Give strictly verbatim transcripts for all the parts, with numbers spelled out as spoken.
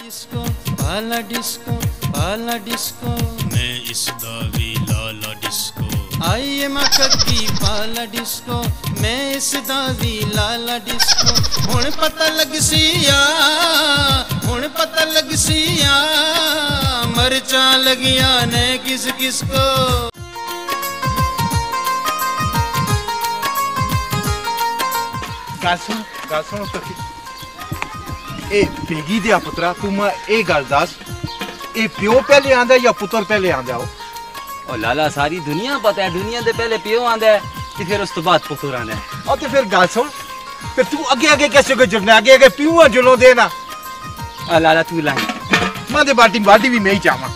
Disco पाला disco पाला disco मैं इस दावी लाला डिस्को आइए मक्की पाला डिस्को मैं इस दावी लाला डिस्को हुण पता लग सिया हुण पता लग सिया मरचा लगिया ने किस किस को। गल सुन गल सुन ए बेगी दिया पुत्रा तू मैं ए गल दस ए प्यो पहले आंदा या पुत्र पहले आंदा हो? ओ लाला सारी दुनिया पता है दुनिया दे पहले प्यो आंदा है ते फिर उस तो बाद पुत्र आंदा है। और ते फिर गल सुन फिर तू आगे आगे कैसे को जुड़ना आगे आगे प्यो जुलो देना। आ लाला तू ला मां दे बाटी बाटी भी मैं ही चाहवा।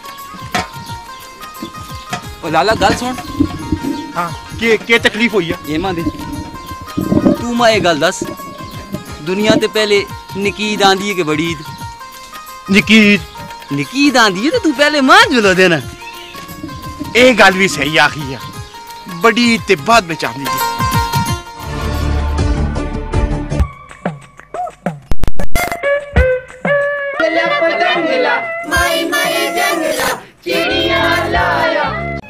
ओ लाला गल सुन हां के के तकलीफ हुई है ये मां दे तू मां ए गल दस दुनिया ते पहले निकीद आंदी है कि बड़ी ईद? निकीद निकीद आंदी है तो तू पहले मां जुलो देना। ए गल भी सही आखी है बड़ी ते बाद में चांदी है। जंगला माई माई जंगला चिड़िया लाया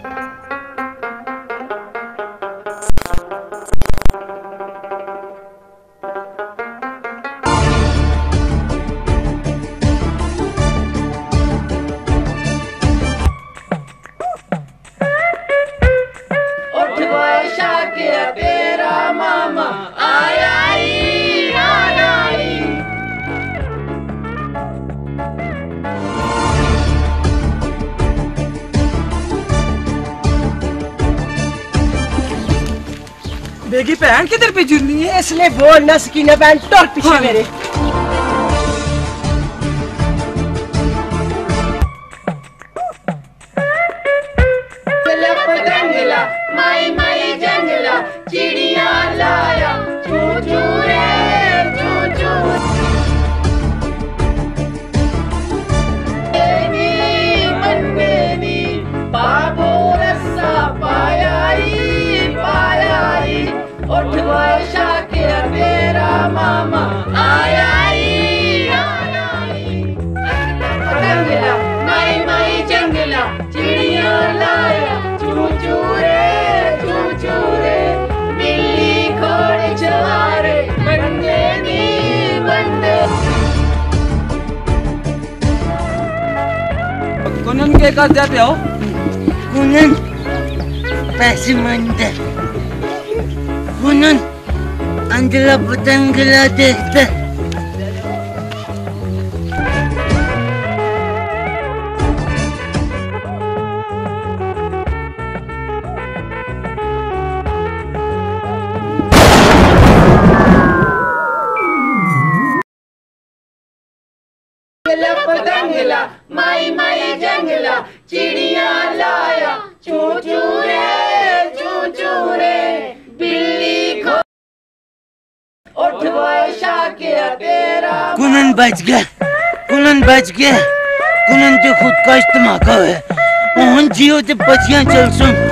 तेरा मामा आया ही आया ही। बेगी भैन किधर पे जुड़नी है इसलिए बोल ना सकीना बहन टोल पीछे हाँ। मेरे जंगला माई माई जंगला चिड़िया लाया चू चू रे चू चू मंडेनी बाबू रस्सा पाया ही पाया ही उठ वर्षा के तेरा मामा आया ही आया ही। जंगला माई माई जंगला चिड़िया लाया चू चू रे चू चू रे बिल्ली घोड़े चवारे बंदे नी बंदे। कुनन के का जाते हो? कुनन पैसे मंद कुनन अंजला पतंगला देखता जंगला माई माई जंगला चिड़िया लाया चू चू रे चू चू रे बिल्ली खो उठ वर्षा के तेरा। कुनन बच गया कुनन बच गया कुनन तो खुद का इस्तेमाल कर है ओहन जियो ते बचियां चल सुन।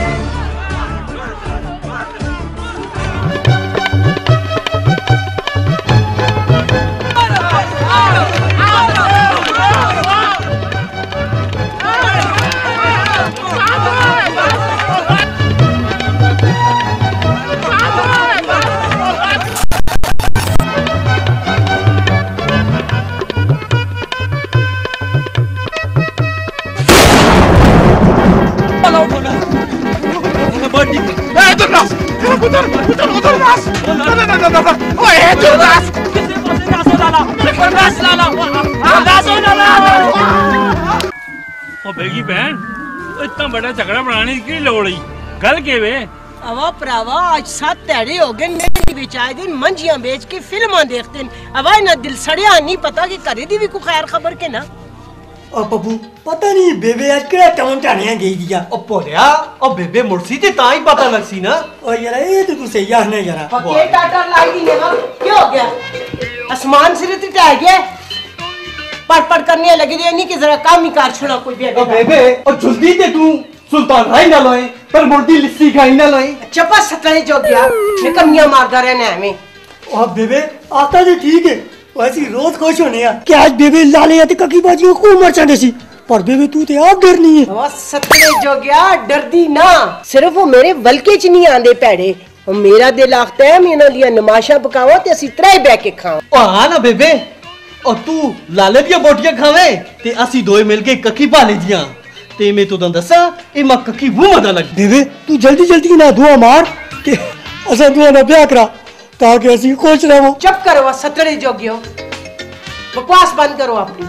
बेगी बहन इतना बड़ा झगड़ा बनाने की लोड़ ही गल के वे अवा भरावा आज सात तेरे हो गए मेरी बेचाए दिन मंजियां बेच के फिल्मां देखते हैं अवा ना दिल सड़िया नहीं पता कि करे दी भी को खैर खबर के ना। ओ पप्पू पता नहीं बेबे आज केड़ा टाउन टाणिया गई दिया ओ पोरिया ओ बेबे मुर्सी ते ताई पता लगसी ना। ओ यार ये तो तू सही आखने यार पक्के टाटा लाई दी ने क्या हो गया आसमान सिरे ते टह गया पढ़ पढ़ करने लगी दी नहीं कि जरा काम ही कर छोड़ा कोई भी। ओ बेबे ओ जल्दी ते तू सुल्तान राय ना लोए पर मुर्दी लिस्सी खाई ना लोए चपा सटले जो गया निकमियां मारदा रहना हमें। ओ बेबे आता जी ठीक है वैसी रोज खुश होने आ कि आज बेबे लाले ते ककी बाजियों को मर जाने सी पर बेबे तू ते आप डरनी है। वा सतरे जो गया डरदी ना, सिर्फ वो मेरे वलके च नहीं आंदे पैड़े। और मेरा दिल आखता है मैं इन्हां दियां नमाशा पकावा ते असी त्रै बैठ के खाओ। ओ हां ना बेबे, और तू लाले दियां बोटियां खावे ते असी दोए मिलके ककी पा ले जियां ते मैं तो दसा ए मां ककी वो मजा लग। बेबे तू जल्दी जल्दी ना दुआ मार के असा दुआ ना ब्याह करा ताकि असी खुश रहो। चुप करो वा सतरे जोगियो, बकवास बंद करो अपनी।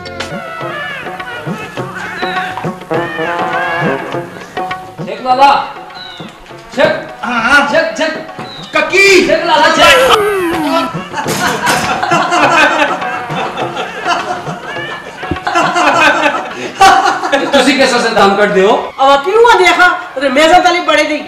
चेक लाला चेक। हाँ हाँ चेक चेक ककी चेक लाला चेक। तुसी कैसा से दाम कर दे हो? अब क्यों देखा तो मेजा तली बड़े दी।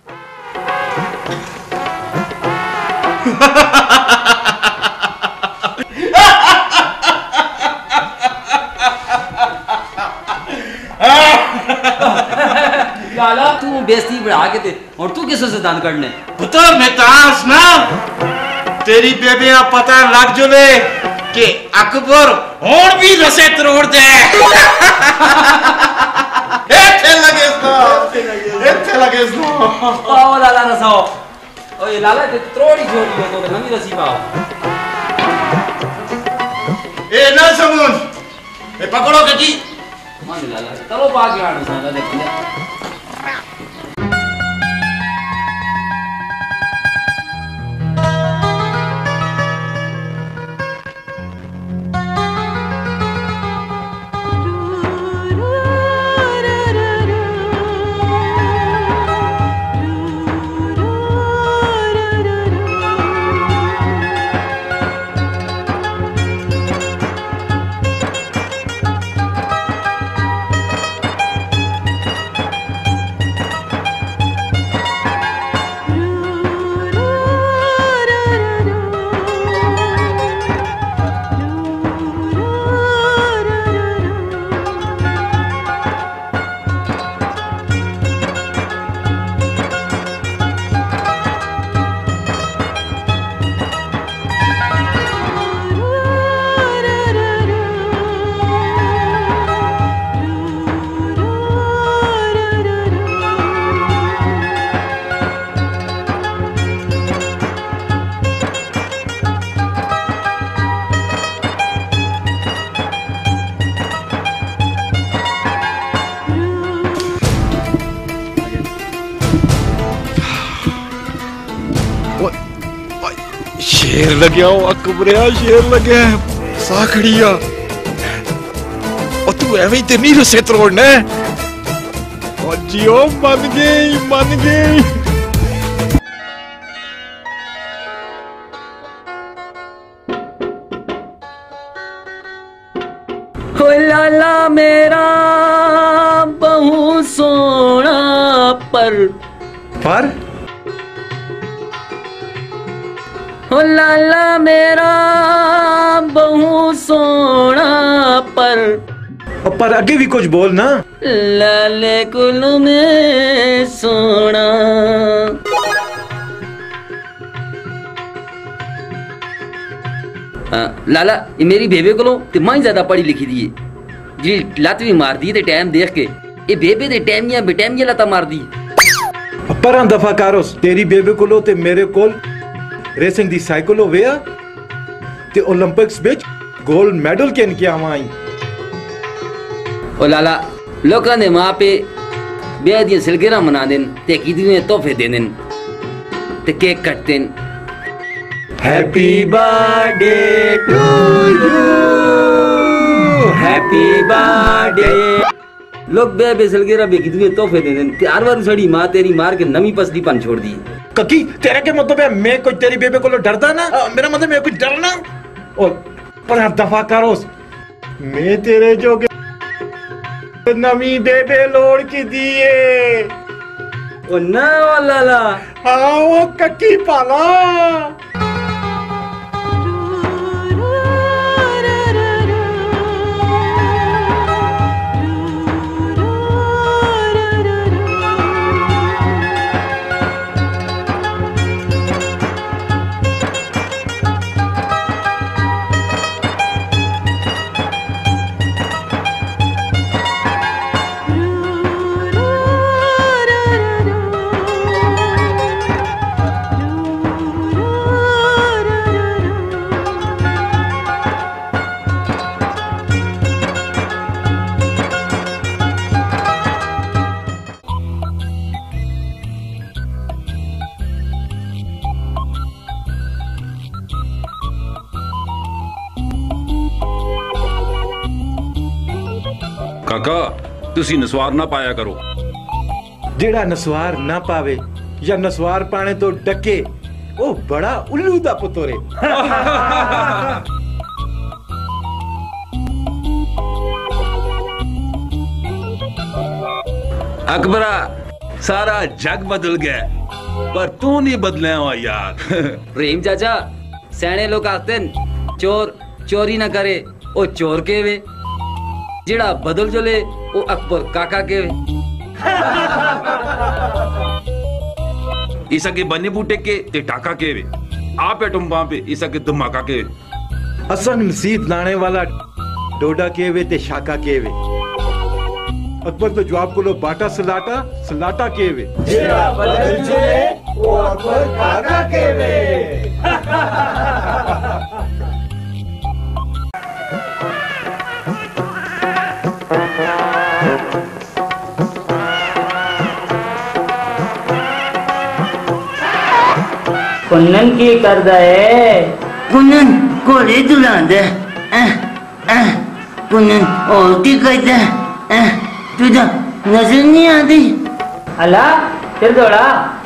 लाला तू बेइज्जती बढ़ा के दे और तू किस से दान करने? पुत्र मैं तास ना तेरी बेबे पता लग जुले कि अकबर और भी रसे तोड़ दे। ऐसे लगे इसको, ऐसे लगे इसको। आओ लाला रसाओ। ओए लाला ते त्रोड़ी छोड़ी हो तो नवी रसी पाओ। ए ना समझ ए पकड़ो ककी। मान लाला चलो बाकी आड़ साला देखो। शेर लगे हो अकबरिया, शेर लगे साखड़िया और तू एवं ते नहीं रसे तोड़ने। और जियो मन गई मन गई। ओ लाला मेरा बहु सोना पर पर ओ लाला मेरा बहु सोना पर पर आगे भी कुछ बोल ना। लाले कुल में सोना आ, लाला ये मेरी बेबे को ते मां ज्यादा पढ़ी लिखी दी है जी लत भी मार दी ते टाइम देख के ये बेबे दे टाइमियां बेटाइमियां लता मार दी। पर दफा कारोस तेरी बेबे को ते मेरे कोल रेसिंग दी साइकिल होया ते ओलंपिक्स विच गोल्ड मेडल केन के आवाई। ओ लाला लोकां दे मां पे ब्याह दी सिलगिरां मना देन ते कीदी ने तोहफे दे देन ते केक कट देन। Happy birthday to you, happy birthday. लोग बेबे सिलगिरां पे कीदी ने तोहफे दे देन ते हर बार सड़ी मां तेरी मार के नवी पसली पन छोड़ दी। ककी तेरे के मतलब है मैं कोई तेरी बेबे को डरता ना? आ, मेरा मतलब मैं कुछ डरना। और पर दफा करोस मैं तेरे जो के नवी बेबे लोड़ की दिए। ओ ना ओ लाला हाँ वो ककी पाला। काका तुसी नसवार ना पाया करो। जेड़ा नसवार ना पावे या नसवार पाने तो डके ओ बड़ा उल्लू दा पुत्तर है। अकबरा सारा जग बदल गया पर तू नहीं बदले हुआ यार। प्रेम चाचा सैने लोग आते हैं चोर चोरी ना करे ओ चोर के वे, जेड़ा बदल चले ओ अकबर काका के वे। ईसा के बने बूटे के ते टाका के वे, आप टुम्बा पे ईसा के धमाका के वे। असन मसीद लाने वाला डोडा के वे ते शाका के वे। अकबर तो जवाब को लो बाटा सलाटा सलाटा के वे। जेड़ा बदल चले वो अकबर काका के वे। कुन्नन की कर दे कुन्नन घोड़े दुला दे कुन्नन औरती कर दे तुझा नजर नहीं आती। अल्लाह फिर दौड़ा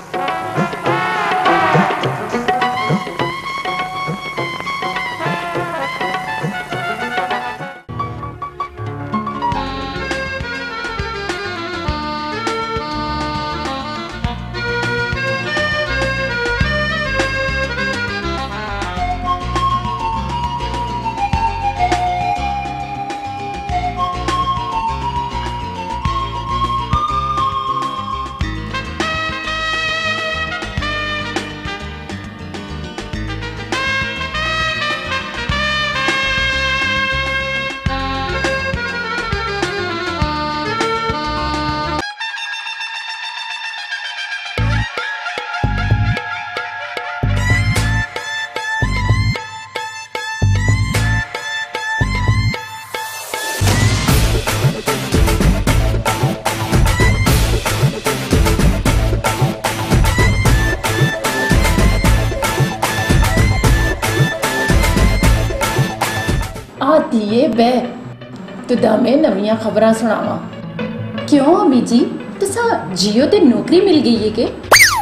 बे तुदा में नवियां खबरां सुनावा। क्यों अम्मी जी तुसा जियो ते नौकरी मिल गई है के?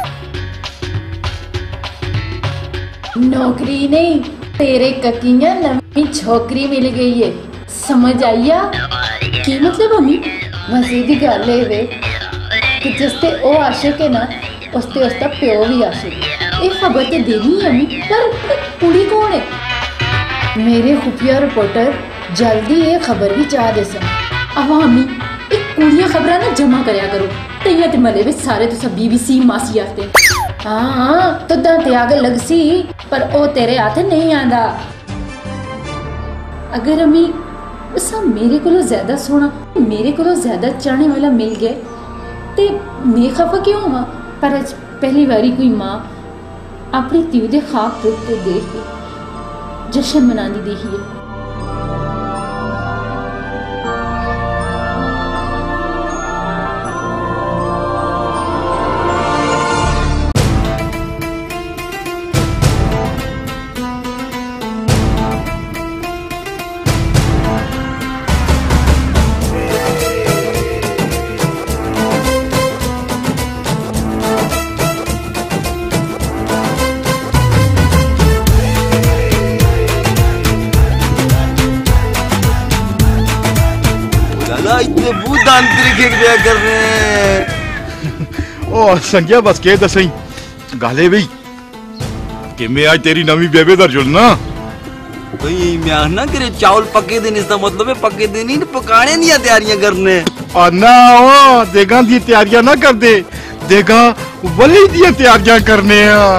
नौकरी नहीं तेरे ककियां नवी छोकरी मिल गई है, समझ आइया? की मतलब अम्मी? मसीदी गल है वे कि जिसते ओ आशिक है ना उसते उसका प्यो भी आशिक। ये खबर तो देनी है अम्मी, पर कुड़ी कौन है? मेरे खुफिया रिपोर्टर जल्दी ये खबर भी चाह दे सन अवामी एक कुड़ियां खबरां ना जमा करया करो तैयार ते मले में सारे तो सब बीबीसी मासी आते। हाँ हाँ तो दांते आगे लग सी पर ओ तेरे हाथ नहीं आंदा। अगर अम्मी उसा मेरे को ज्यादा सोना मेरे को ज्यादा चाहने वाला मिल गए ते मैं खफा क्यों हुआ? पर आज पहली बारी कोई माँ अपनी तीव दे खाक पुत को देख के जश्न मनानी देखी है। इतने भूत आंतरिक क्या कर रहे हैं? ओ संख्या बस के दसई गाले भी कि मैं आज तेरी नवी बेबे दर जुलना भाई मैं ना करे चावल पके देने इसका मतलब है पके देनी पकाने नहीं तैयारियां करने आना ओ देखा दी तैयारियां ना कर दे देखा वली दी तैयारियां करने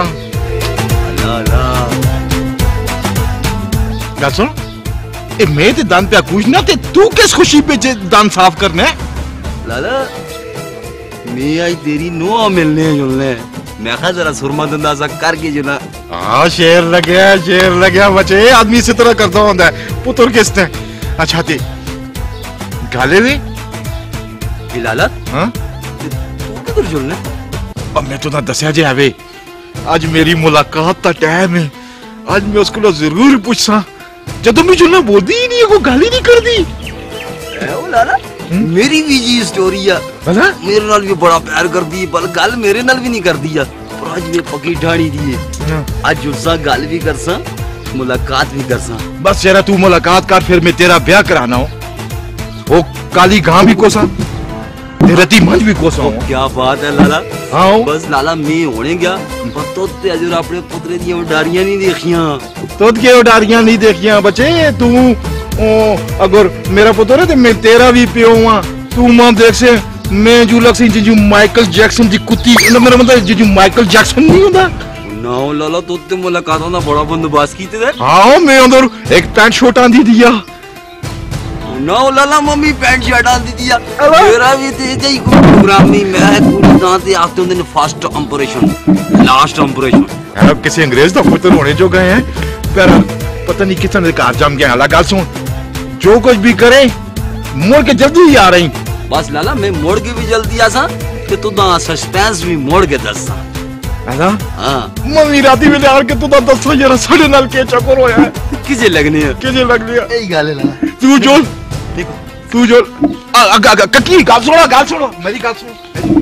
आ सुन ए मैं ते दान पे पूछना ते तू किस खुशी पे दान साफ करने लाला मैं आज तेरी नुआ मिलने जुलने मैं कहा जरा सुरमा धंधा सा करके जुला। हाँ शेर लगे शेर लगे बचे आदमी इसी तरह करता होता है पुत्र किसने अच्छा ते गाले वे लाला हाँ तू किधर जुलने? अब मैं तो ना दसिया जे आवे आज मेरी मुलाकात का टाइम है आज मैं उसको जरूर पूछसा जब तुम भी जुलना बोलती ही नहीं है को गाली नहीं कर दी ओ लाला मेरी भी जी स्टोरी है। मेरे नाल भी बड़ा प्यार कर दी, पर गल मेरे नाल भी नहीं कर दी है। पर आज मैं पक्की ठाणी दी है, आज जुलसा गल भी कर सा, मुलाकात भी कर सा। बस जरा तू मुलाकात कर, फिर मैं तेरा ब्याह कराना हो। ओ काली गां भी कोसा, रती मंच भी कोसा। क्या बात है लाला। हाँ बस लाला मैं होने गया, पर तो ते अजर अपने पुत्रे दी उडारियां नहीं देखियां। तो के उडारियां नहीं देखियां बच्चे। तू ओ अगर मेरा पुत्र है तो मैं तेरा भी प्यो हुआ। तू मां देख से मैं जो लग सी जो माइकल जैक्सन दी कुत्ती, मेरा मतलब जो माइकल जैक्सन नहीं होता ना लाला। तो ते मुलाकात होना बड़ा बंदोबस्त कीते थे। हाँ मैं अंदर एक पैंट शर्ट आंदी दिया ना लाला। मम्मी पैंट शर्ट आंदी दिया। मेरा भी ते जई प्रोग्राम नहीं, मैं पूरी दांते आते होंदे ने फर्स्ट इंप्रेशन लास्ट इंप्रेशन। यार किसी अंग्रेज दा पुत्र होने जो गए हैं, पर पता नहीं कितने कार जम गया। लगा सुन, जो कुछ भी करे मोड़ के जल्दी ही आ रही। बस लाला मैं मोड़ के भी जल्दी आसा कि तू दा सस्पेंस भी मोड़ के दससा। ऐसा? हां मम्मी राती में यार के तू दा दसो जरा साढ़े नाल के चक्कर होया है। किसे लगने है? किसे लगने है? यही गाल है लाला। तू जो तू जो ककी गाल छोड़ो, गाल छोड़ो, मेरी गाल सुनो।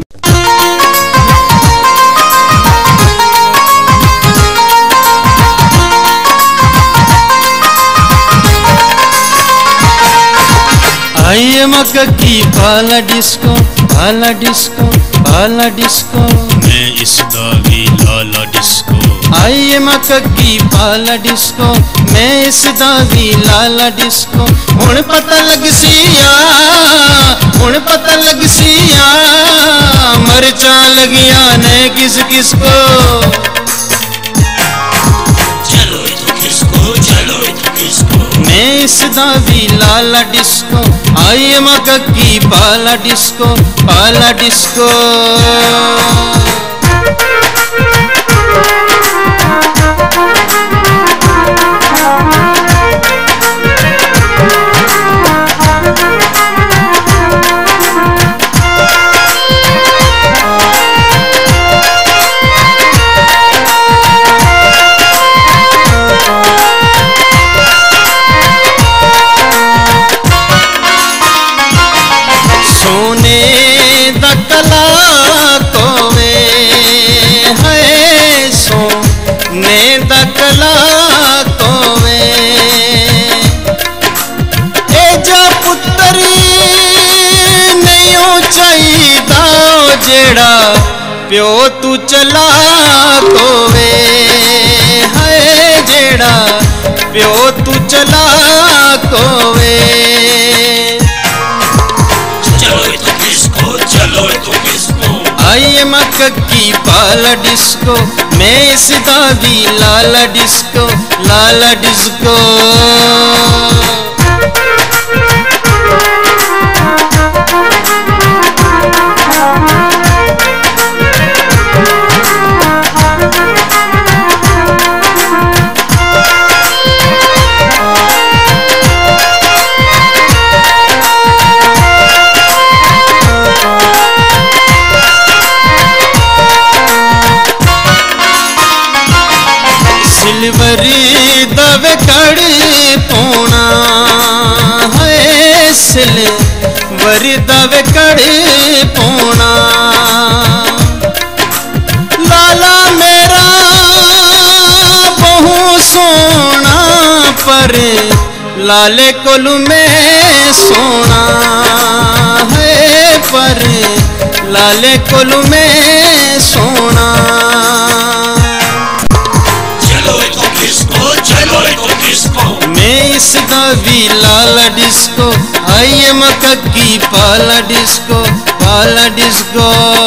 आइए मक्का की पाला डिस्को, पाला डिस्को, पाला डिस्को, मैं इस दावी लाला डिस्को। आइए मक्का की पाला डिस्को, मैं इस दावी लाला डिस्को। हुण पता लग सिया, हुण पता लग सिया, मरचा लगिया ने किस किस को। चलो तो किसको, चलो तो किसको, मैं इस दावी लाला डिस्को। आइए मक्का की पाला डिस्को, पाला डिस्को। प्यो तू चला कोवे है, जेड़ा प्यो तू चला कोवे। चलो तो किसको, चलो तो किसको। आइए मक्का की पाला डिस्को, मैं इस दावी लाला डिस्को, लाला डिस्को। सिलवरी दवे कड़ी पोना है, सिलवरी दवे कड़ी पोना। लाला मेरा बहु सोना, पर लाले कोलू में सोना है, पर लाले कोलू में सोना। मैं इस दावी लाला डिस्को, आइए मक्का की पाला डिस्को, पाला डिस्को।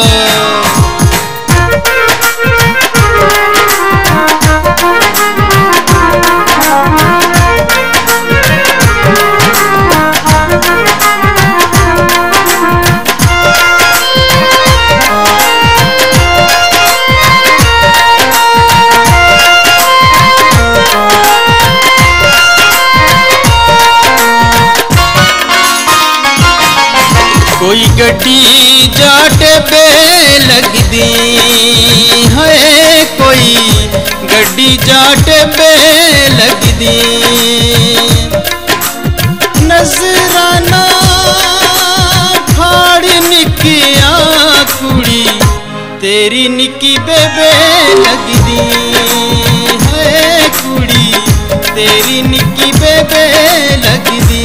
कोई गड्डी जाटे पे लगदी है, कोई गड्डी जाटे पे लगदी। नजराना तेरी निकी बेबे लगदी है कुड़ी, तेरी निकी बेबे लगदी।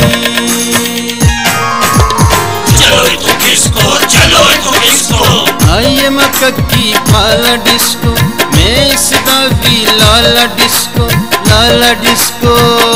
चलो तू किसको, चलो तू किसको। आइए मक्की पाला डिस्को, मैं इसका भी लाला डिस्को, लाला डिस्को।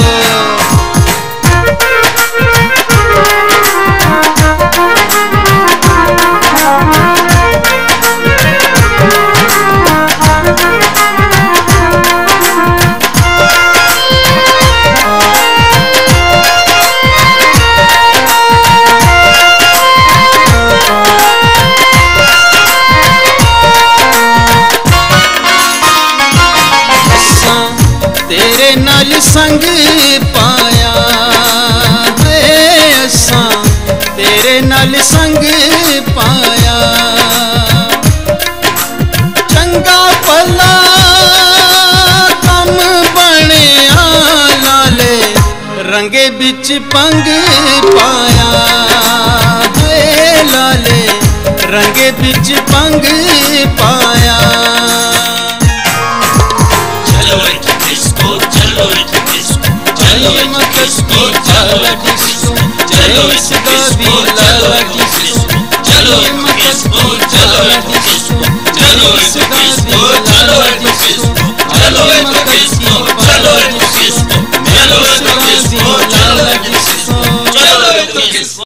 तेरे नाल संग पाया है असां, तेरे नाल संग पाया। चंगा भला कम बनिया लाले, रंगे बिच पंग पाया है लाले, रंगे बिच पंग पाया। चलो तू किसको, चलो तू किसको, चलो तू किसको, चलो तू किसको, चलो तू किसको, चलो तू किसको, चलो तू किसको, चलो तू किसको, चलो तू किसको, चलो तू किसको, चलो तू किसको, चलो तू किसको, चलो तू किसको, चलो तू किसको।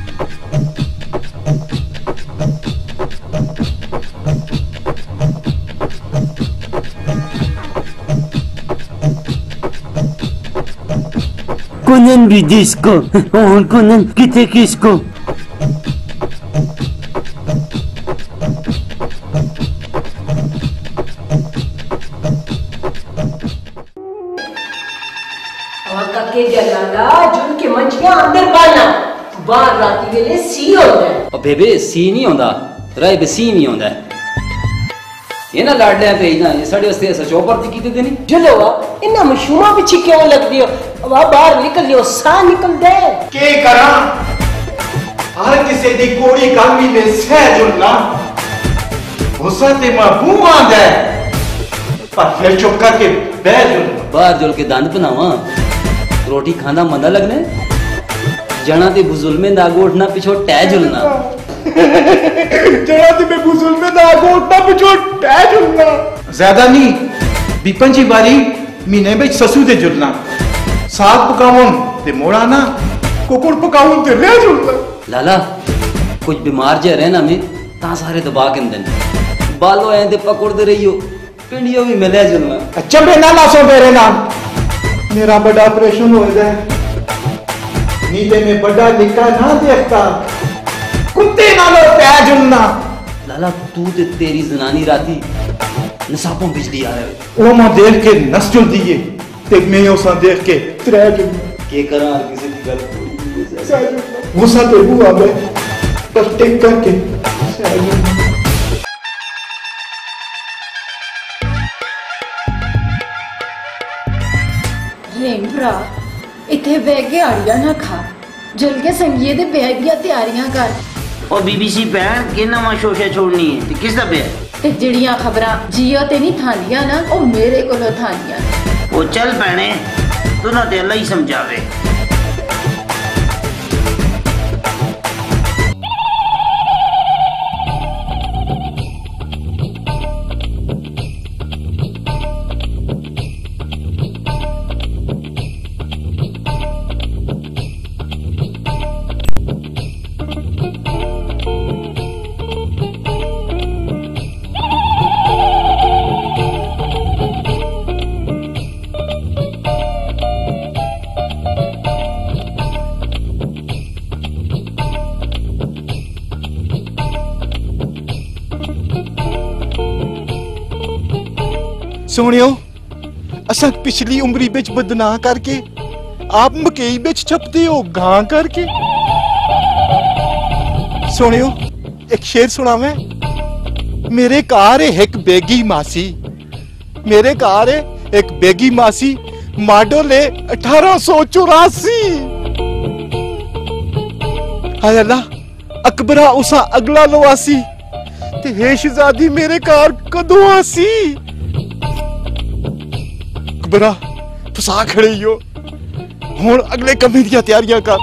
कुनन भी डिस्को, और कुनन किते किसको। और कके जलाला जुन के मंचियां अंदर बाना, बाहर राती वेले सी होता है। और बेबे सी नहीं होता, राय बे सी नहीं होता। ये ना लाडले पे ना ये साढ़े वास्ते ऐसा चौपर दी कीते देनी। चलो वा इन्ना मशूमा पीछे क्यों लग दियो, वा बाहर निकल लियो, सा निकल दे। के करा हर किसी दी कोड़ी कामी में सह जुलना, गुस्सा ते मां आंदा है, पर फिर चुप करके बह जुलना। बाहर जुल के दांत पनावा, रोटी खाना मंदा लगने, जना ते बुजुल में नागोट ना पिछो टै जुलना। जरा ते मैं बुजुल में नागोट ना पिछो टै जुलना। ज्यादा नहीं बिपंजी बारी मीने में ससु दे जुलना, साग पकावन ते मोड़ाना, कुकुड़ पकावन ते रह जुलना। लाला कुछ बीमार जे रहना में ता सारे दबा के अंदर बालो ऐ ते पकड़ दे रहियो, पिंडियो भी मिले जुलना। अच्छा बे ना लासो मेरे नाम, मेरा बड़ा ऑपरेशन हो जाए, नीते में बड़ा निका ना देखता, कुत्ते नालो पै जुलना। लाला तू ते तेरी जनानी राती नसापों बिजली आ रहे ओ मां देख के नस जुल दिए, ते मैं उसा देख के त्रै जुलना। के करा किसी की गल गुस्सा तो हुआ बे, बस टिक करके रेम भरा इथे बह के आड़िया ना खा, जुल के संगीए दे ब्याह दियां तैयारियां कर। और बीबीसी भैन कि नवा शोशा छोड़नी है ते किस दा ब्याह? ते जड़ियां खबरां जियो ते नहीं थानियां ना, ओ मेरे कोलो थानियां। ओ चल भैने तू ना ते अल्लाह ही समझावे। सोनियो असा पिछली उम्री बिच बदना करके आप मकई बिच छपते हो गां करके। सोनियो एक शेर सुना मैं, मेरे कार एक बेगी मासी, मेरे कार एक बेगी मासी, मॉडल है अठारह सौ चौरासी। हाय अल्लाह अकबरा उसा अगला लवासी ते हे शहजादी मेरे कार कदों आसी अकबरा फसा खड़े हो हुण अगले कमे दी तैयारियां कर।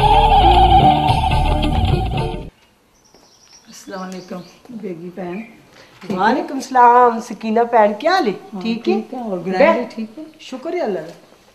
अस्सलाम वालेकुम बेगी बहन। वालेकुम सलाम सकीना भैन क्या हाल है? ठीक है और ग्रैंड ठीक है शुक्र है अल्लाह का।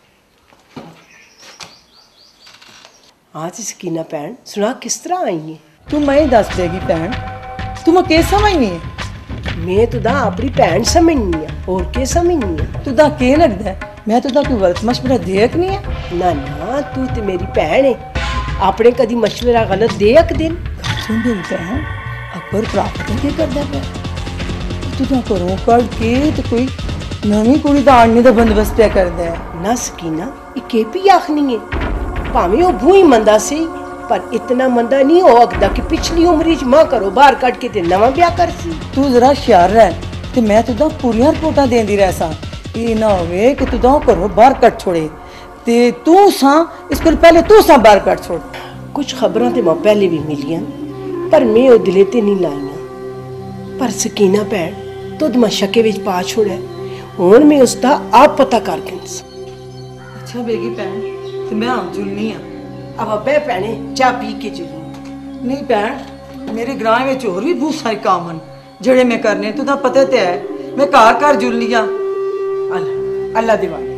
हाँ जी सकीना भैन सुना किस तरह आई है? तू मैं दस देगी भैन तू मैं के समझनी है? मैं तुदा अपनी भैन समझनी है और के समझनी है? तुदा के लगदा है मैं तुदा कोई गलत मशवरा देक नहीं है? ना ना तू ते मेरी भैन है आपने कदी मशवरा गलत देक दिन? सुन मेरी भैन अकबर प्राप्त के करदा पे तुदा घरों कढ़ के ते कोई नवी कुड़ी दा आने दा बंदोबस्त पे करदा है। ना सकीना ये के भी आखनी है भावें वो भूई मंदा सी पर इतना मंदा नहीं हो सकदा कि पिछली उम्र च मां करो बाहर कट के ते नवा ब्याह कर सी। तू जरा होशियार रह ते मैं तुदा पूरियां रिपोर्टां देंदी रह सा ये ना होवे कि तुदा घरों बाहर कट छोड़े ते तू सा इसको पहले तू सा बाहर कट छोड़। कुछ खबरां ते मैं पहले भी मिलियां पर मैं ओ दिले ते नहीं लाईयां पर सकीना भैन तुद मैं शके विच पा छोड़ा हुण मैं उसदा आप पता कर गिनस। अच्छा बेगी भैन ते मैं हम जुलनी आ अब अबे भैने चाह पी के जुलू। नहीं भैन मेरे ग्रां विच होर भी बहुत सारे काम हैं जेड़े मैं करने तुदा पता ते है मैं घर घर जुलनी आ। अल्लाह अल्लाह दीवानी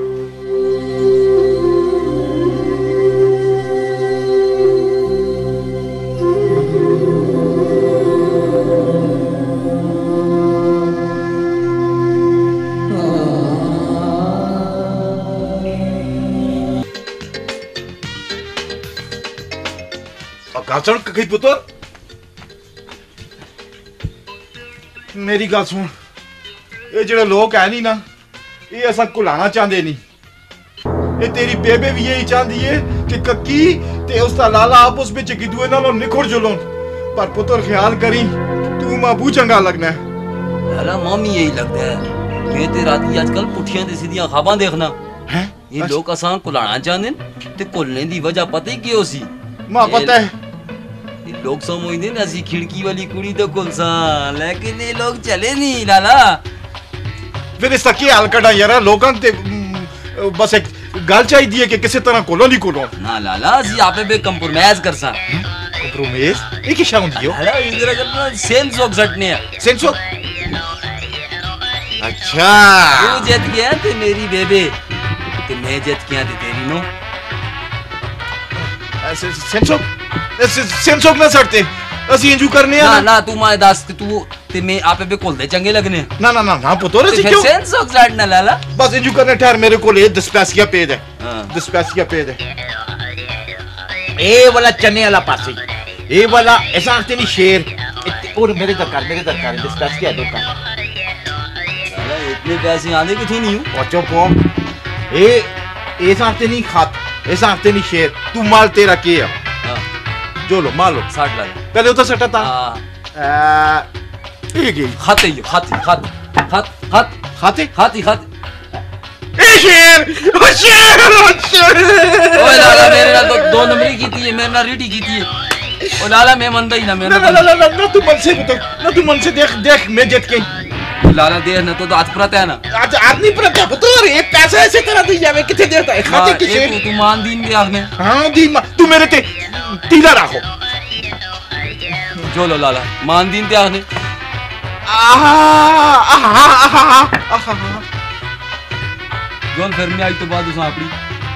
गाचन कहीं पुत्र मेरी गल सुन ये जेड़े लोग है नहीं ना ये असा कुलाना चाहते नहीं ये तेरी बेबे भी यही चाहती है कि कक्की ते उसका लाला आपस में एक दूए नालों निखुर जुलन पर पुत्र ख्याल करी तू माबू चंगा लगना है। लाला मामी यही लगता है मैं ते राती आजकल पुठियां ते सीधियां ख्वाबां देखना हैं ये लोग असा कुलाना चाहते ते कुलने दी वजह पता ही क्यों सी मां पता है लोग समझते ना सी खिड़की वाली कुड़ी तो कुलसा लेकिन ये लोग चले नहीं लाला फिर इसका क्या हाल कटा यार लोगों ते बस एक गल चाहिए कि किसी तरह कोलो नहीं कोलो ना लाला सी आपे बे कंप्रोमाइज कर सा कंप्रोमाइज ये क्या शाम दियो लाला इधर करना सेंस ऑफ सटने है सेंस ऑफ अच्छा तू जीत गया ते मेरी बेबे ते मैं जीत गया ते तेरी no sense of sense of ना सटते ਅਸੀਂ ਇੰਜੂ ਕਰਨੇ ਆ ਨਾ ਨਾ ਤੂੰ ਮੈਂ ਦੱਸ ਕਿ ਤੂੰ ਤੇ ਮੈਂ ਆਪੇ ਬੇ ਕੋਲ ਦੇ ਚੰਗੇ ਲੱਗਨੇ ਨਾ ਨਾ ਨਾ ਨਾ ਪੁੱਤਰ ਅਸੀਂ ਕਿਉਂ ਸੈਂਸ ਆਫ ਜ਼ੈਡ ਨਾ ਲਾਲਾ ਬਸ ਇੰਜੂ ਕਰਨੇ ਠਹਿਰ ਮੇਰੇ ਕੋਲ ਇਹ ਦਸਪੈਸੀਆ ਪੇਜ ਹੈ ਦਸਪੈਸੀਆ ਪੇਜ ਹੈ ਇਹ ਵਾਲਾ ਚੰਨੇ ਵਾਲਾ ਪਾਸੇ ਇਹ ਵਾਲਾ ਐਸਾ ਆਖਤੇ ਨਹੀਂ ਸ਼ੇਰ और मेरे दरकार मेरे दरकार दसपैसीया दो का साला इतने पैसे आने किथों नहीं हूं और चुप हो ए ऐसा आखते नहीं खात ऐसा आखते नहीं शेर तू माल तेरा के है जो लो मालो साठ लाख पहले उधर सटा था एक ही खाते ही खाते खाते खाते खाते खाते खाते खाते ए शेर ओ शेर ओ शेर ओए लाला मेरे नाल तो दो नंबरी की थी मेरे नाल रीटी की थी ओ लाला मैं मनदा ही ना मेरा ना ना ना ना तू मन से बता ना तू मन से देख देख मैं जीत के लाला देख ना तो हाथ परत है ना आज आदमी परत है पुत्र ये पैसा ऐसे तरह दे जावे किथे देता है खाते किसे तू तू मान दीन के आखने हां दी तू मेरे ते तीला रखो जो लो लाला मान दीन ते आखने आहा आहा आहा जोन फिर में आई तो बाद उस अपनी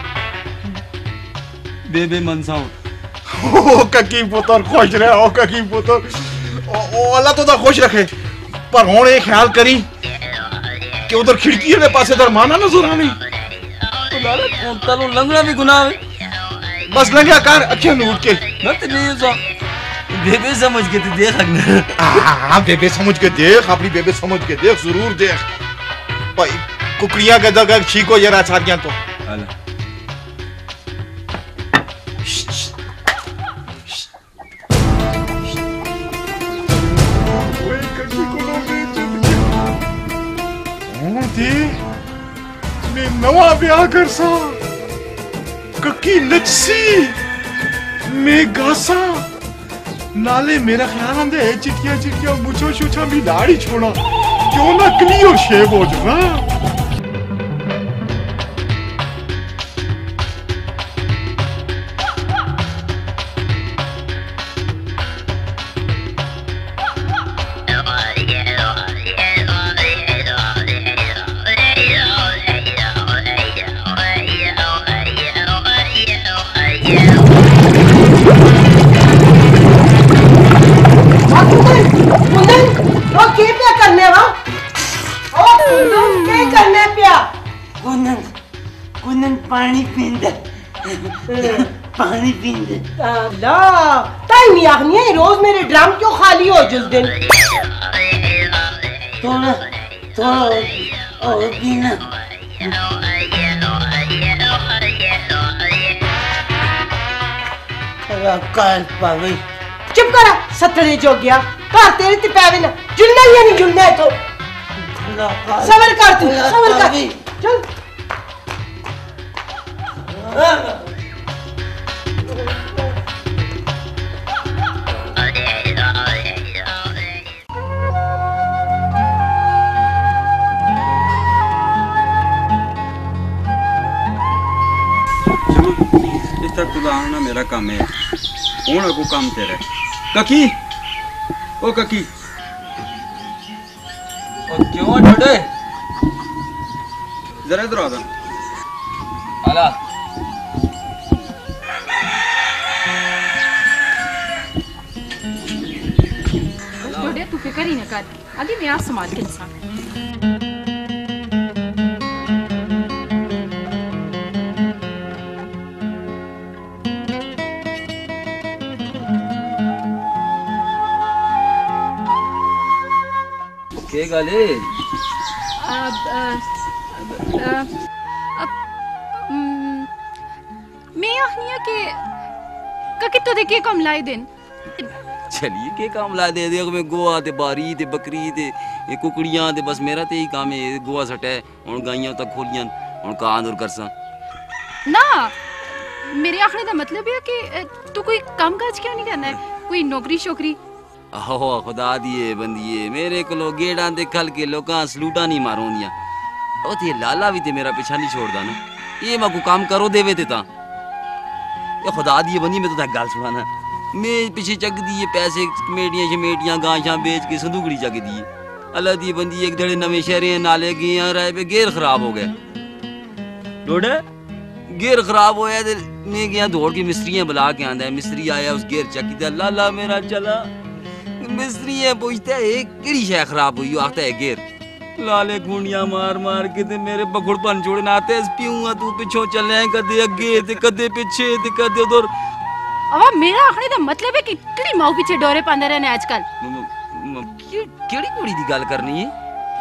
बेबे मनसा ओ ककी पुत्र खुश रहे ओ ककी पुत्र ओ अल्लाह तो दा खुश रखे पर हुन एक ख्याल करी कि उधर खिड़की वाले पासे दरमाना नजर आवे तो लाला कौन तलो लंगड़ा भी गुनाह है बस लंगा कर अखियां लूट के ना तेरे सा बेबे समझ के तू देख लगना हां बेबे समझ के देख अपनी बेबे समझ के देख जरूर देख भाई कुकड़ियां का जगह छीको जरा सारियां तो हां मैं नवा ब्याह कर सा कक्की नचसी मैं गासा नाले मेरा ख्याल आंदे चिटिया चिटिया मुछो शुछा भी दाढ़ी छोड़ा क्यों ना क्लियर शेव हो जाओ ना। पानी पींदे पानी पींदे ला टाइम ही आखनी है रोज मेरे ड्रम क्यों खाली हो जिस दिन थोड़ा थोड़ा और पीना काल पावे चुप करा सतरे जो गया घर तेरे ते पैवे ना जुलना ही नहीं जुलना है तो सबर कर तू सबर कर चल तक तुझा आना मेरा काम है हूं को काम तेरा ककी ओ ककी ओ क्यों डोडे जरा इधर आ आला डोडे तू फिक्र ही न कर आगे मैं आप संभाल के इंसान गाले अब अब मैं आखनी के ककी तो देखे कम लाई दिन चलिए के काम ला दे दे मैं गोवा ते बारी ते बकरी ते ये कुकड़ियां ते बस मेरा ते ही काम है गोवा सटे हुन गाइयां तक खोलियां हुन कहां दूर करसा ना मेरे आखने दा मतलब है कि तू कोई काम काज क्यों नहीं करना है कोई नौकरी शोकरी आहो खुदा दिए बंदिए मेरे को गेड़ा दे खल के लोकां सलूटा नहीं मारोंदियां ओ ते लाला भी ते मेरा पीछा नहीं छोड़दा ना ये मैं को काम करो देवे ते ता ये खुदा दिए बंदी मैं तो गल सुनाना मैं पीछे चक दिए पैसे कमेटियां शमेटियां गांशां बेच के संदूकड़ी चक दिए अल्लाह दी बंदी एक धड़े नवे शहरे नाले गए राय पे गेर खराब हो गए डोडे गेर खराब होया ते मैं गया दौड़ के मिस्त्रियां बुला के आंदा मिस्त्री आया उस गेर चकी ते लाला मेरा चला मिस्त्री है पूछता है केड़ी शय खराब हुई आखता है गेर लाले गुंडियां मार मार के ते मेरे बगुड़ पन छोड़ना आते पीऊंगा तू पिछो चले कदे अगे ते कदे पीछे ते कदे उधर अवा मेरा आखने दा मतलब है कि केड़ी माऊ पीछे डोरे पांदे रहने आजकल केड़ी कुड़ी दी गल करनी है